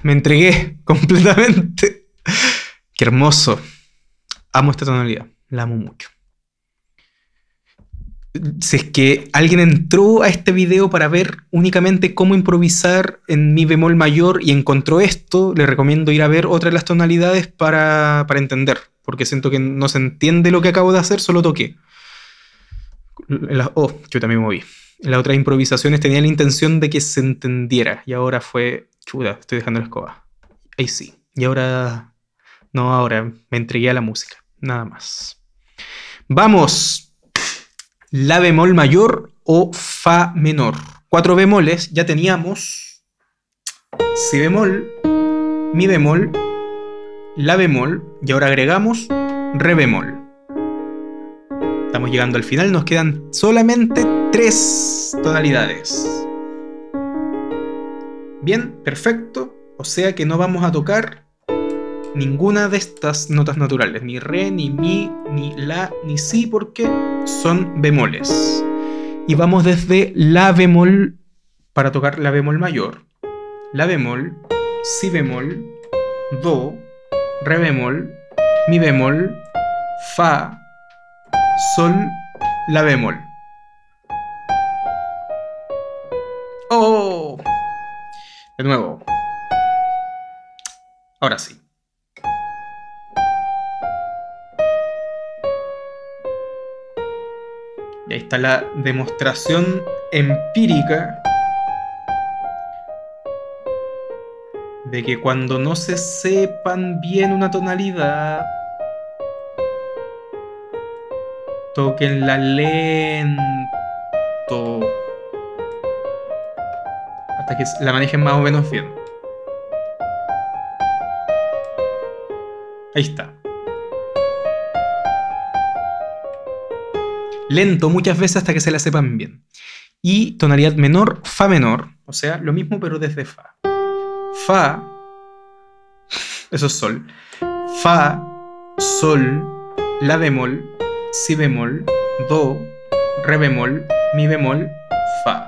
me entregué completamente. Qué hermoso. Amo esta tonalidad, la amo mucho. Si es que alguien entró a este video para ver únicamente cómo improvisar en mi bemol mayor y encontró esto, le recomiendo ir a ver otra de las tonalidades para entender, porque siento que no se entiende lo que acabo de hacer, solo toqué. Oh, yo también me moví. En las otras improvisaciones tenía la intención de que se entendiera y ahora fue, chuta, estoy dejando la escoba. Ahí sí. Y ahora, no, ahora me entregué a la música, nada más. Vamos. La bemol mayor o fa menor. 4 bemoles, ya teníamos si bemol, mi bemol, la bemol y ahora agregamos re bemol. Estamos llegando al final, nos quedan solamente 3 tonalidades. Bien, perfecto. O sea que no vamos a tocar ninguna de estas notas naturales, ni re, ni mi, ni la, ni si, porque son bemoles. Y vamos desde la bemol para tocar la bemol mayor, la bemol, si bemol, do, re bemol, mi bemol, fa, sol, la bemol. ¡Oh! De nuevo. Ahora sí. Y ahí está la demostración empírica de que cuando no se sepan bien una tonalidad, tóquenla lento hasta que la manejen más o menos bien. Ahí está. Lento muchas veces hasta que se la sepan bien. Y tonalidad menor, fa menor. O sea, lo mismo pero desde fa. Fa, eso es sol. Fa, sol, la bemol, si bemol, do, re bemol, mi bemol, fa.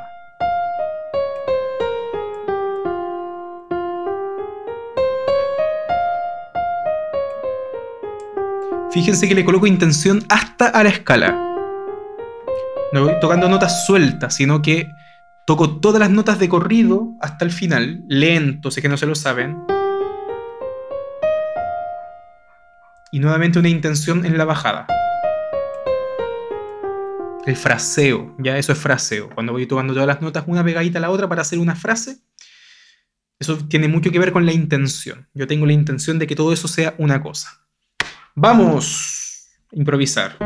Fíjense que le coloco intención hasta a la escala. No voy tocando notas sueltas, sino que toco todas las notas de corrido hasta el final, lento, sé que no se lo saben. Y nuevamente una intención en la bajada. El fraseo, ya eso es fraseo. Cuando voy tocando todas las notas una pegadita a la otra para hacer una frase, eso tiene mucho que ver con la intención. Yo tengo la intención de que todo eso sea una cosa. Vamos a improvisar.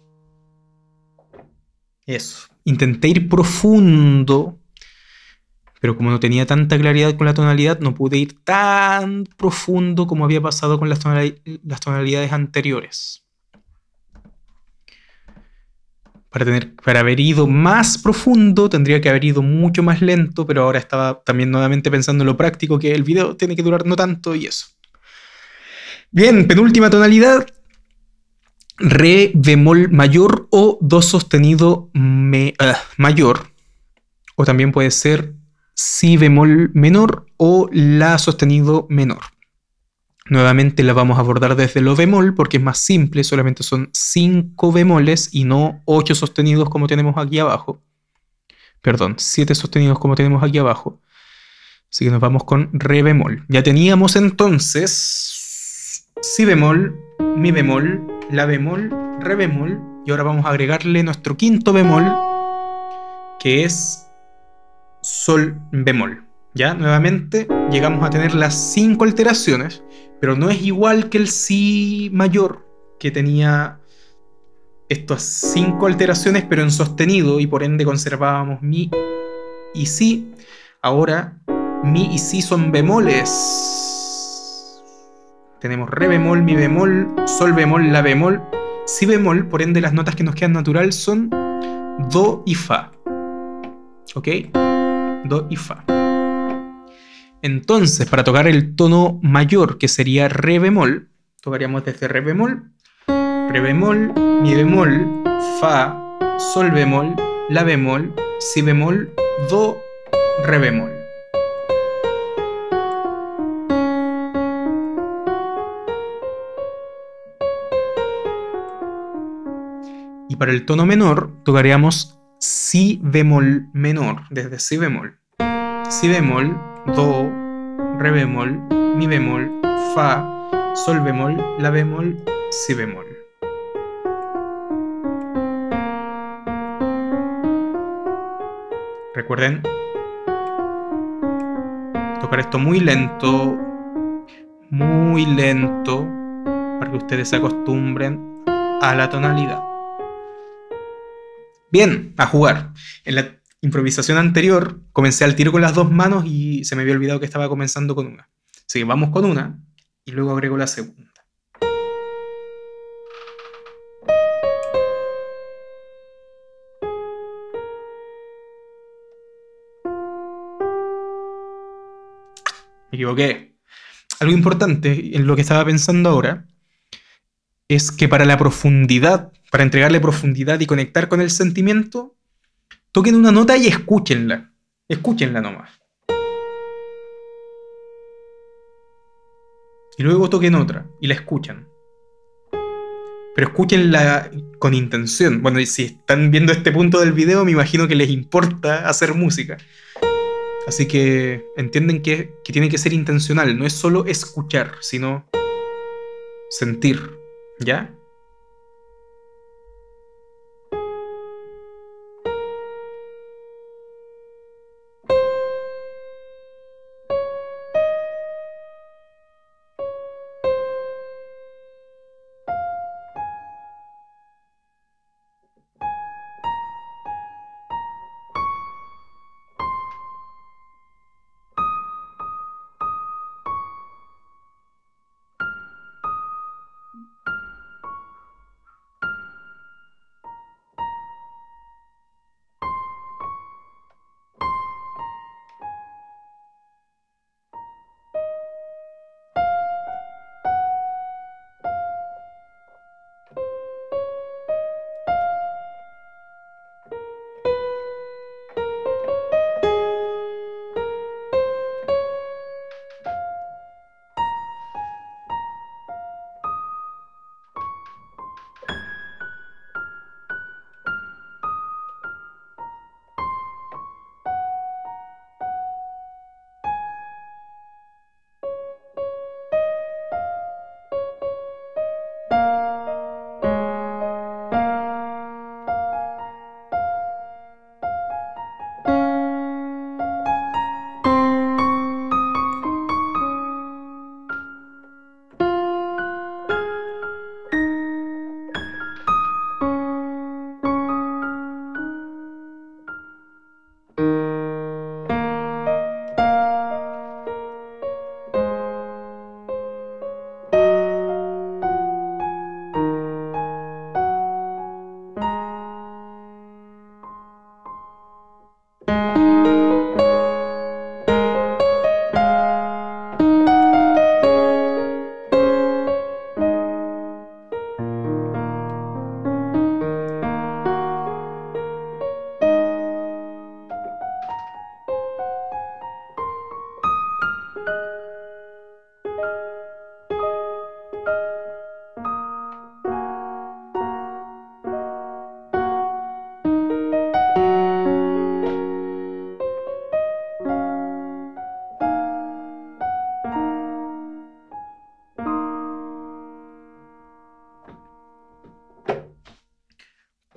Eso. Intenté ir profundo, pero como no tenía tanta claridad con la tonalidad, no pude ir tan profundo como había pasado con las tonalidades anteriores. Para haber ido más profundo, tendría que haber ido mucho más lento, pero ahora estaba también nuevamente pensando en lo práctico, que el video tiene que durar no tanto y eso. Bien, penúltima tonalidad, re bemol mayor o do sostenido mayor, o también puede ser si bemol menor o la sostenido menor. Nuevamente la vamos a abordar desde lo bemol porque es más simple, solamente son 5 bemoles y no 8 sostenidos como tenemos aquí abajo. Perdón, 7 sostenidos como tenemos aquí abajo. Así que nos vamos con re bemol. Ya teníamos entonces si bemol, mi bemol, la bemol, re bemol, y ahora vamos a agregarle nuestro quinto bemol, que es sol bemol. Ya, nuevamente llegamos a tener las 5 alteraciones, pero no es igual que el si mayor, que tenía estas 5 alteraciones, pero en sostenido, y por ende conservábamos mi y si. Ahora, mi y si son bemoles. Tenemos re bemol, mi bemol, sol bemol, la bemol, si bemol, por ende las notas que nos quedan natural son do y fa. ¿Ok? Do y fa. Entonces, para tocar el tono mayor, que sería re bemol, tocaríamos desde re bemol, mi bemol, fa, sol bemol, la bemol, si bemol, do, re bemol. Y para el tono menor, tocaríamos si bemol menor, desde si bemol. Si bemol, do, re bemol, mi bemol, fa, sol bemol, la bemol, si bemol. Recuerden tocar esto muy lento, para que ustedes se acostumbren a la tonalidad. Bien, a jugar. En la improvisación anterior comencé al tiro con las dos manos y se me había olvidado que estaba comenzando con una. Así que vamos con una y luego agrego la segunda. Me equivoqué. Algo importante en lo que estaba pensando ahora es que para la profundidad, para entregarle profundidad y conectar con el sentimiento, toquen una nota y escúchenla. Escúchenla nomás. Y luego toquen otra y la escuchan. Pero escúchenla con intención. Bueno, y si están viendo este punto del video, me imagino que les importa hacer música. Así que entienden que tiene que ser intencional. No es solo escuchar, sino sentir. ¿Ya?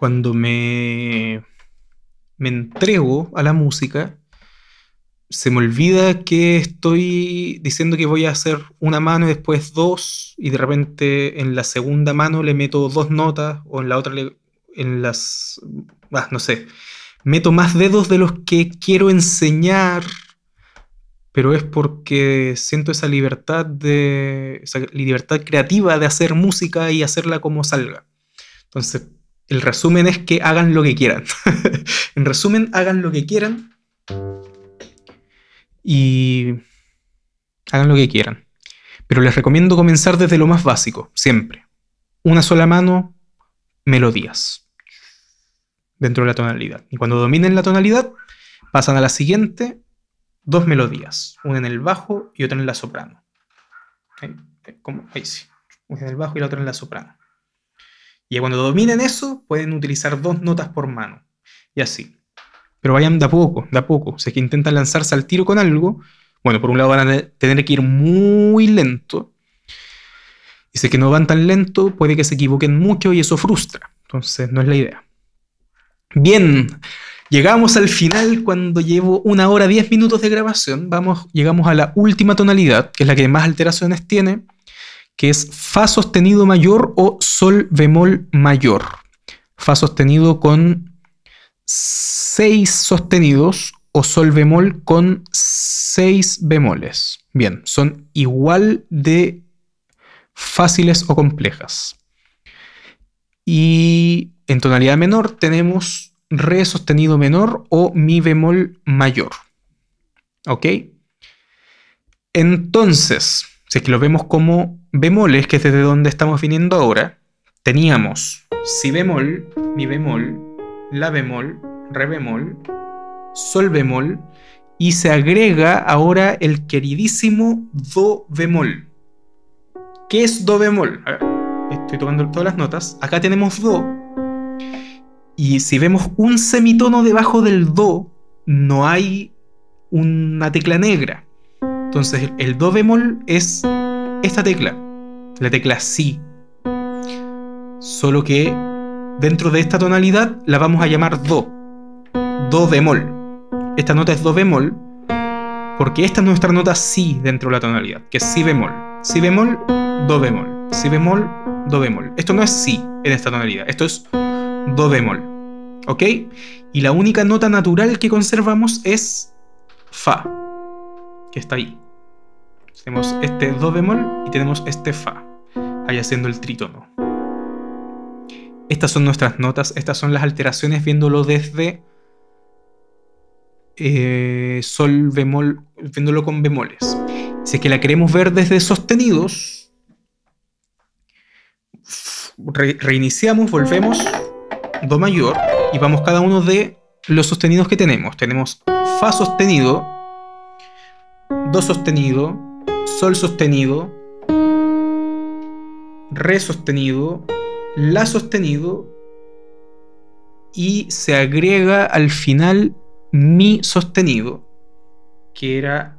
cuando me entrego a la música, se me olvida que estoy diciendo que voy a hacer una mano y después dos, y de repente en la segunda mano le meto dos notas, o en la otra no sé, meto más dedos de los que quiero enseñar, pero es porque siento esa libertad creativa de hacer música y hacerla como salga. Entonces, el resumen es que hagan lo que quieran. En resumen, hagan lo que quieran y hagan lo que quieran. Pero les recomiendo comenzar desde lo más básico, siempre. Una sola mano, melodías dentro de la tonalidad. Y cuando dominen la tonalidad, pasan a la siguiente, dos melodías, una en el bajo y otra en la soprano. Ahí sí, una en el bajo y la otra en la soprano. Y cuando dominen eso, pueden utilizar dos notas por mano. Y así. Pero vayan de a poco, de a poco. Si es que intentan lanzarse al tiro con algo, bueno, por un lado van a tener que ir muy lento. Y si es que no van tan lento, puede que se equivoquen mucho y eso frustra. Entonces, no es la idea. Bien, llegamos al final cuando llevo 1 hora 10 minutos de grabación. Llegamos a la última tonalidad, que es la que más alteraciones tiene, que es Fa sostenido mayor o Sol bemol mayor. Fa sostenido con 6 sostenidos o Sol bemol con 6 bemoles. Bien, son igual de fáciles o complejas. Y en tonalidad menor tenemos Re sostenido menor o Mi bemol mayor. ¿Ok? Entonces, si es que lo vemos como bemoles, que es desde donde estamos viniendo ahora, teníamos Si bemol, Mi bemol, La bemol, Re bemol, Sol bemol, y se agrega ahora el queridísimo Do bemol. ¿Qué es Do bemol? A ver, estoy tomando todas las notas. Acá tenemos Do, y si vemos un semitono debajo del Do, no hay una tecla negra. Entonces el Do bemol es esta tecla, la tecla Si. Solo que dentro de esta tonalidad la vamos a llamar Do. Do bemol. Esta nota es Do bemol porque esta es nuestra nota Si dentro de la tonalidad, que es Si bemol. Si bemol, Do bemol. Si bemol, Do bemol. Esto no es Si en esta tonalidad, esto es Do bemol. ¿Ok? Y la única nota natural que conservamos es Fa, que está ahí. Tenemos este Do bemol y tenemos este Fa, ahí haciendo el trítono. Estas son nuestras notas, estas son las alteraciones viéndolo desde Sol bemol, viéndolo con bemoles. Si es que la queremos ver desde sostenidos, reiniciamos, volvemos, Do mayor, y vamos cada uno de los sostenidos que tenemos. Tenemos Fa sostenido, Do sostenido, Sol sostenido, Re sostenido, La sostenido, y se agrega al final Mi sostenido, que era,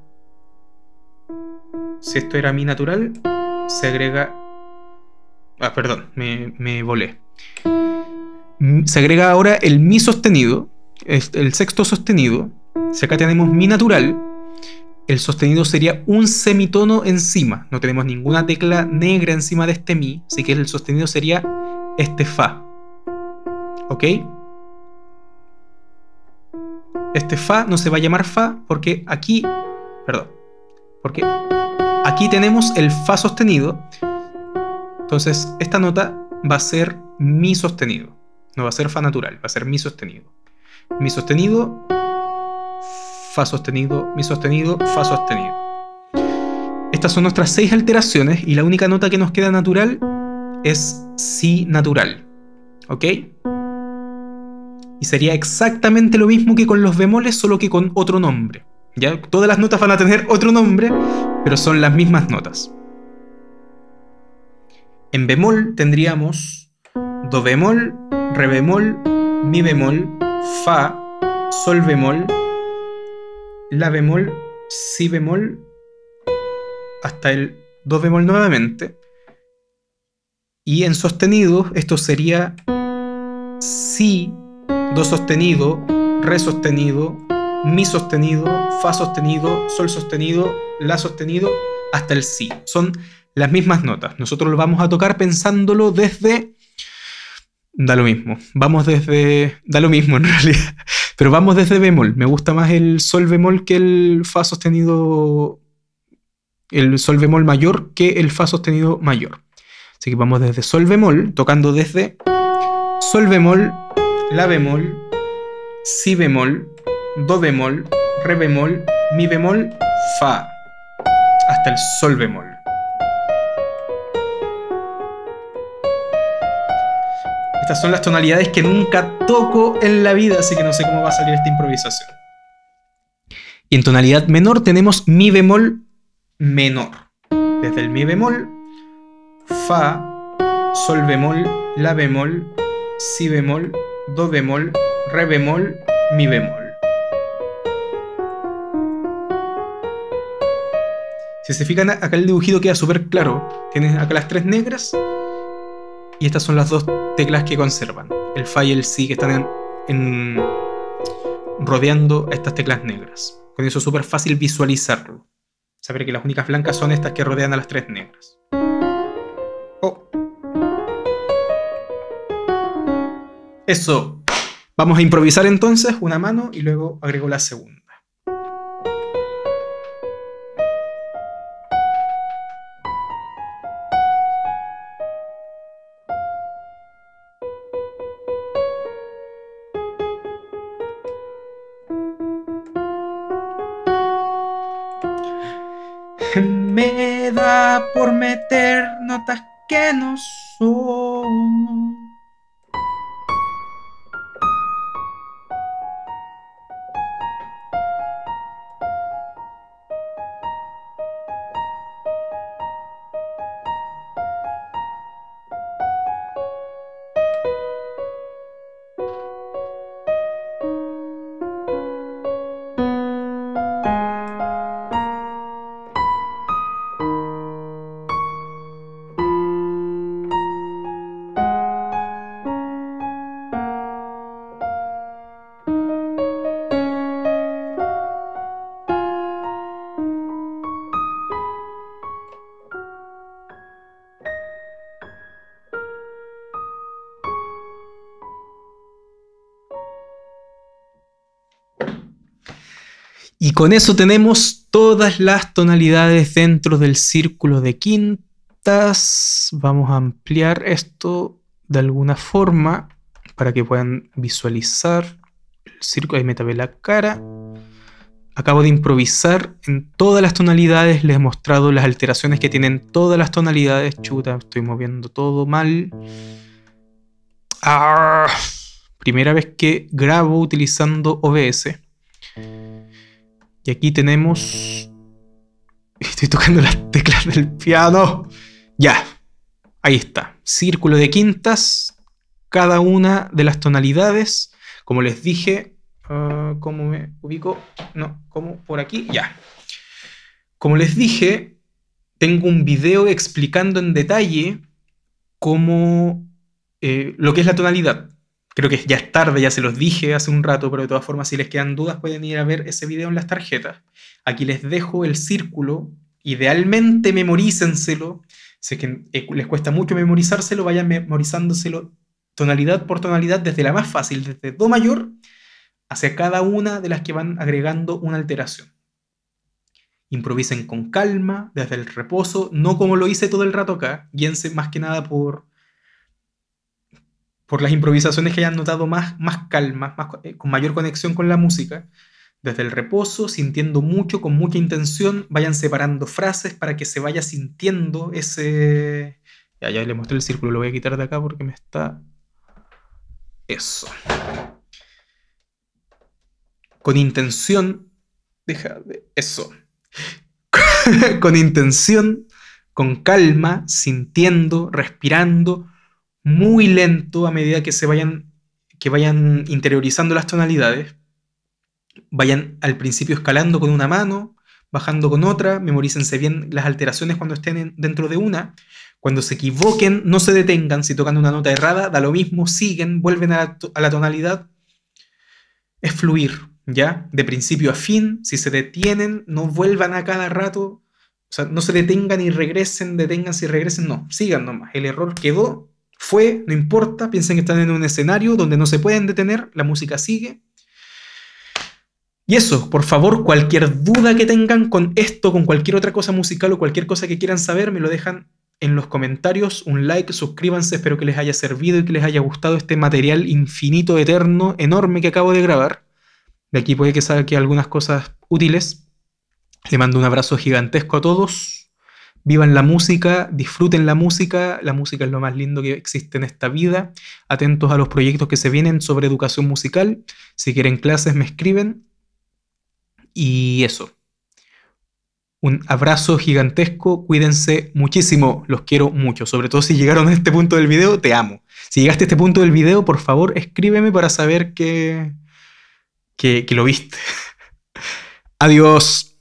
si esto era Mi natural, se agrega, perdón, me volé. Se agrega ahora el Mi sostenido, el sexto sostenido. Si acá tenemos Mi natural, el sostenido sería un semitono encima. No tenemos ninguna tecla negra encima de este Mi, así que el sostenido sería este Fa. ¿Ok? Este Fa no se va a llamar Fa porque aquí tenemos el Fa sostenido. Entonces esta nota va a ser Mi sostenido. No va a ser Fa natural, va a ser Mi sostenido. Mi sostenido, Fa sostenido, Mi sostenido, Fa sostenido. Estas son nuestras 6 alteraciones y la única nota que nos queda natural es Si natural. ¿Ok? Y sería exactamente lo mismo que con los bemoles, solo que con otro nombre. ¿Ya? Todas las notas van a tener otro nombre, pero son las mismas notas. En bemol tendríamos Do bemol, Re bemol, Mi bemol, Fa, Sol bemol, La bemol, Si bemol, hasta el Do bemol nuevamente. Y en sostenido esto sería si, do sostenido, re sostenido, mi sostenido, fa sostenido, sol sostenido, la sostenido, hasta el si. Son las mismas notas. Nosotros lo vamos a tocar pensándolo desde... Da lo mismo. Vamos desde... Da lo mismo en realidad. Pero vamos desde bemol. Me gusta más el sol bemol que el fa sostenido... El sol bemol mayor que el fa sostenido mayor. Así que vamos desde sol bemol, tocando desde sol bemol, la bemol, si bemol, do bemol, re bemol, mi bemol, fa, hasta el sol bemol. Estas son las tonalidades que nunca toco en la vida, así que no sé cómo va a salir esta improvisación. Y en tonalidad menor tenemos mi bemol menor. Desde el mi bemol, fa, sol bemol, la bemol, si bemol, do bemol, re bemol, mi bemol. Si se fijan, acá el dibujito queda súper claro. Tienes acá las tres negras y estas son las dos teclas que conservan. El fa y el si que están rodeando estas teclas negras. Con eso es súper fácil visualizarlo. Saber que las únicas blancas son estas que rodean a las tres negras. Oh. Eso. Vamos a improvisar entonces una mano y luego agrego la segunda. Me da por meter notas que no son. Y con eso tenemos todas las tonalidades dentro del círculo de quintas. Vamos a ampliar esto de alguna forma para que puedan visualizar el círculo. Ahí me tapé la cara. Acabo de improvisar en todas las tonalidades. Les he mostrado las alteraciones que tienen todas las tonalidades. Chuta, estoy moviendo todo mal. Primera vez que grabo utilizando OBS. Y aquí tenemos... Estoy tocando las teclas del piano. Ya. Ahí está. Círculo de quintas. Cada una de las tonalidades. Como les dije... ¿Cómo me ubico? No, ¿cómo? Por aquí. Ya. Como les dije, tengo un video explicando en detalle cómo... lo que es la tonalidad. Creo que ya es tarde, ya se los dije hace un rato, pero de todas formas, si les quedan dudas, pueden ir a ver ese video en las tarjetas. Aquí les dejo el círculo. Idealmente memorícenselo. Si es que les cuesta mucho memorizárselo, vayan memorizándoselo tonalidad por tonalidad, desde la más fácil, desde do mayor, hacia cada una de las que van agregando una alteración. Improvisen con calma, desde el reposo, no como lo hice todo el rato acá. Guíense más que nada por las improvisaciones que hayan notado más calma, con mayor conexión con la música. Desde el reposo, sintiendo mucho, con mucha intención, vayan separando frases para que se vaya sintiendo ese... Ya les mostré el círculo, lo voy a quitar de acá porque me está... Eso. Con intención... Eso. Con intención, con calma, sintiendo, respirando... muy lento a medida que vayan interiorizando las tonalidades. Vayan al principio escalando con una mano, bajando con otra, memorícense bien las alteraciones cuando estén dentro de una. Cuando se equivoquen, no se detengan. Si tocan una nota errada, da lo mismo, siguen, vuelven a la tonalidad. Es fluir, ¿ya? De principio a fin. Si se detienen, no vuelvan a cada rato. O sea, no se detengan y regresen, deténganse y regresen. No, sigan nomás. El error quedó, fue, no importa. Piensen que están en un escenario donde no se pueden detener. La música sigue. Y eso, por favor, cualquier duda que tengan con esto, con cualquier otra cosa musical o cualquier cosa que quieran saber, me lo dejan en los comentarios. Un like, suscríbanse, espero que les haya servido y que les haya gustado este material infinito, eterno, enorme que acabo de grabar. De aquí puede que saque algunas cosas útiles. Le mando un abrazo gigantesco a todos. Vivan la música, disfruten la música es lo más lindo que existe en esta vida. Atentos a los proyectos que se vienen sobre educación musical. Si quieren clases me escriben. Y eso. Un abrazo gigantesco, cuídense muchísimo, los quiero mucho. Sobre todo si llegaron a este punto del video, te amo. Si llegaste a este punto del video, por favor, escríbeme para saber que lo viste. Adiós.